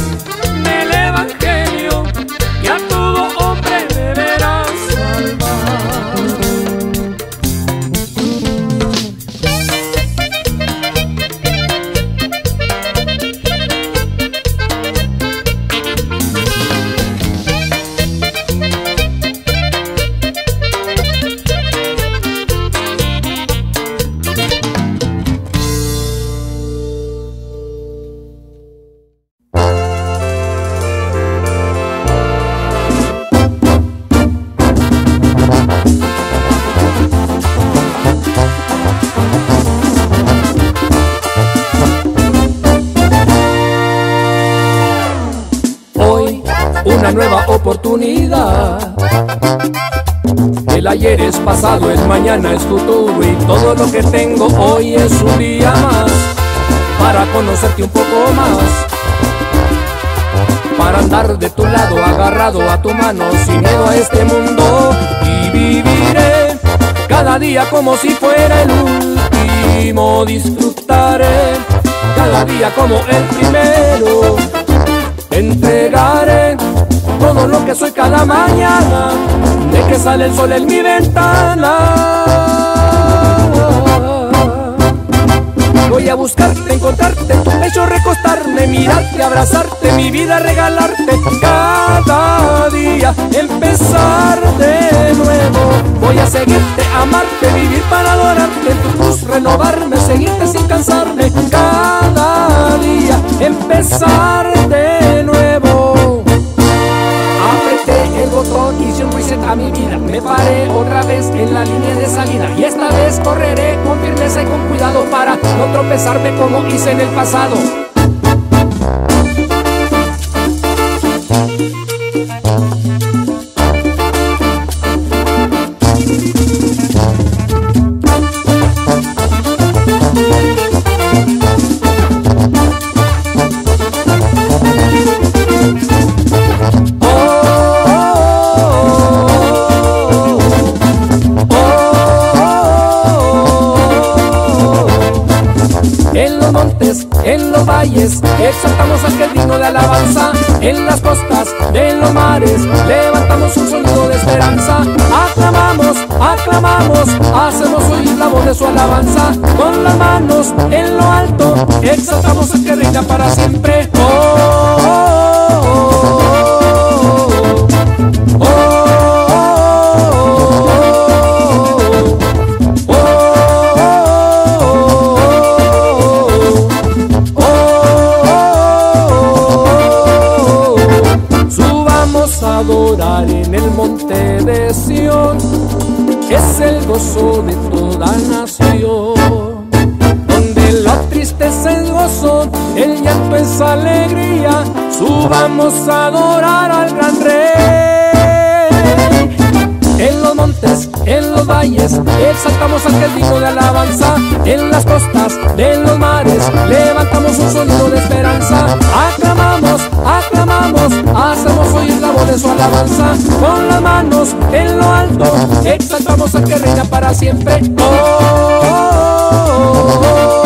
Evangelio que a todo hombre deberá salvar. una nueva oportunidad. El ayer es pasado, el mañana es futuro, y todo lo que tengo hoy es un día más para conocerte un poco más, para andar de tu lado, agarrado a tu mano, sin miedo a este mundo. Y viviré cada día como si fuera el último, disfrutaré cada día como el primero, entregaré todo lo que soy cada mañana, de que sale el sol en mi ventana. Voy a buscarte, encontrarte, en tu pecho recostarme, mirarte, abrazarte, mi vida regalarte, cada día empezar de nuevo. Voy a seguirte, amarte, vivir para adorarte, en tu cruz renovarme, seguirte sin cansarme, cada día empezar de nuevo. Apreté el botón, hice un reset a mi vida, me paré otra vez en la línea de salida, y esta vez correré con firmeza y con cuidado para no tropezarme como hice en el pasado. En los valles exaltamos al que es digno de alabanza, en las costas de los mares levantamos un sonido de esperanza. Aclamamos, aclamamos, hacemos oír la voz de su alabanza, con las manos en lo alto exaltamos al que reina para siempre. Oh, oh, oh, oh, oh, oh. Adorar en el monte de Sión, es el gozo de toda nación, donde la tristeza es gozo, el llanto es alegría. Subamos a adorar al gran Rey. En los montes, en los valles, exaltamos al que es digno de alabanza, en las costas de los mares levantamos un sonido de esperanza. Aclamamos, aclamamos, hacemos oír la voz de su alabanza, con las manos en lo alto exaltamos al que reina para siempre. Oh, oh, oh, oh, oh.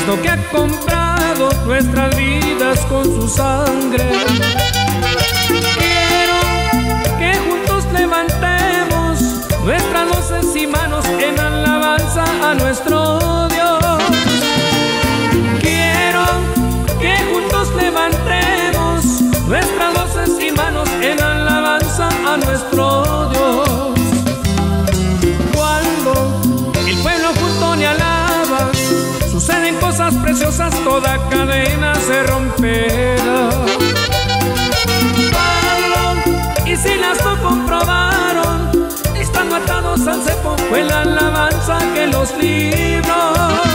Cristo que ha comprado nuestras vidas con su sangre. Quiero que juntos levantemos nuestras voces y manos en alabanza a nuestro Dios. Quiero que juntos levantemos nuestras voces y manos en alabanza a nuestro Dios. Cuando el pueblo junto le alaba, suceden cosas preciosas, toda cadena se romperá. Pablo y Silas lo comprobaron, estando atados al cepo, fue la alabanza que los libró.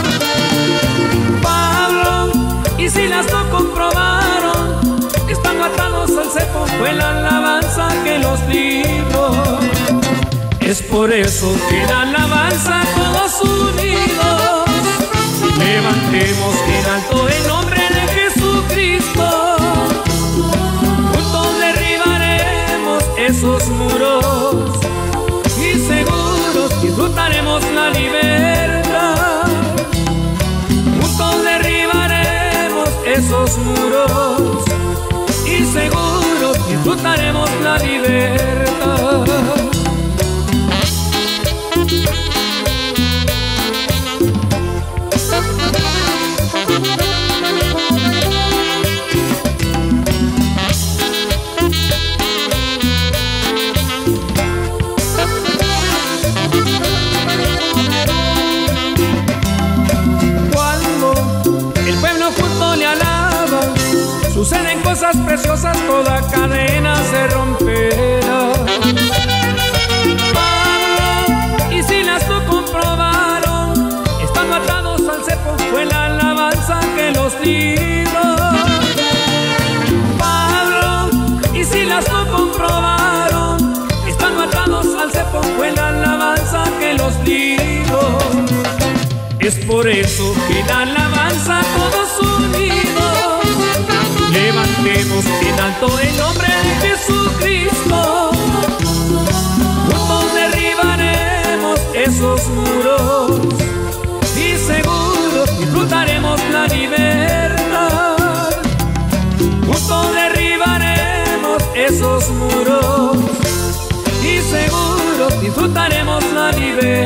Pablo y Silas lo comprobaron, estando atados al cepo, fue la alabanza que los libró. Es por eso que la alabanza todos unidos levantemos en alto el nombre de Jesucristo. Juntos derribaremos esos muros y seguros disfrutaremos la libertad. Juntos derribaremos esos muros y seguros disfrutaremos la libertad. Suceden cosas preciosas, toda cadena se romperá. Pablo y Silas lo comprobaron, estando atados al cepo, fue la alabanza que los libró. Pablo y Silas lo comprobaron, estando atados al cepo, fue la alabanza que los libró. Es por eso que la alabanza todos unidos levantemos en alto el nombre de Jesucristo. Juntos derribaremos esos muros y seguros disfrutaremos la libertad. Juntos derribaremos esos muros y seguros disfrutaremos la libertad.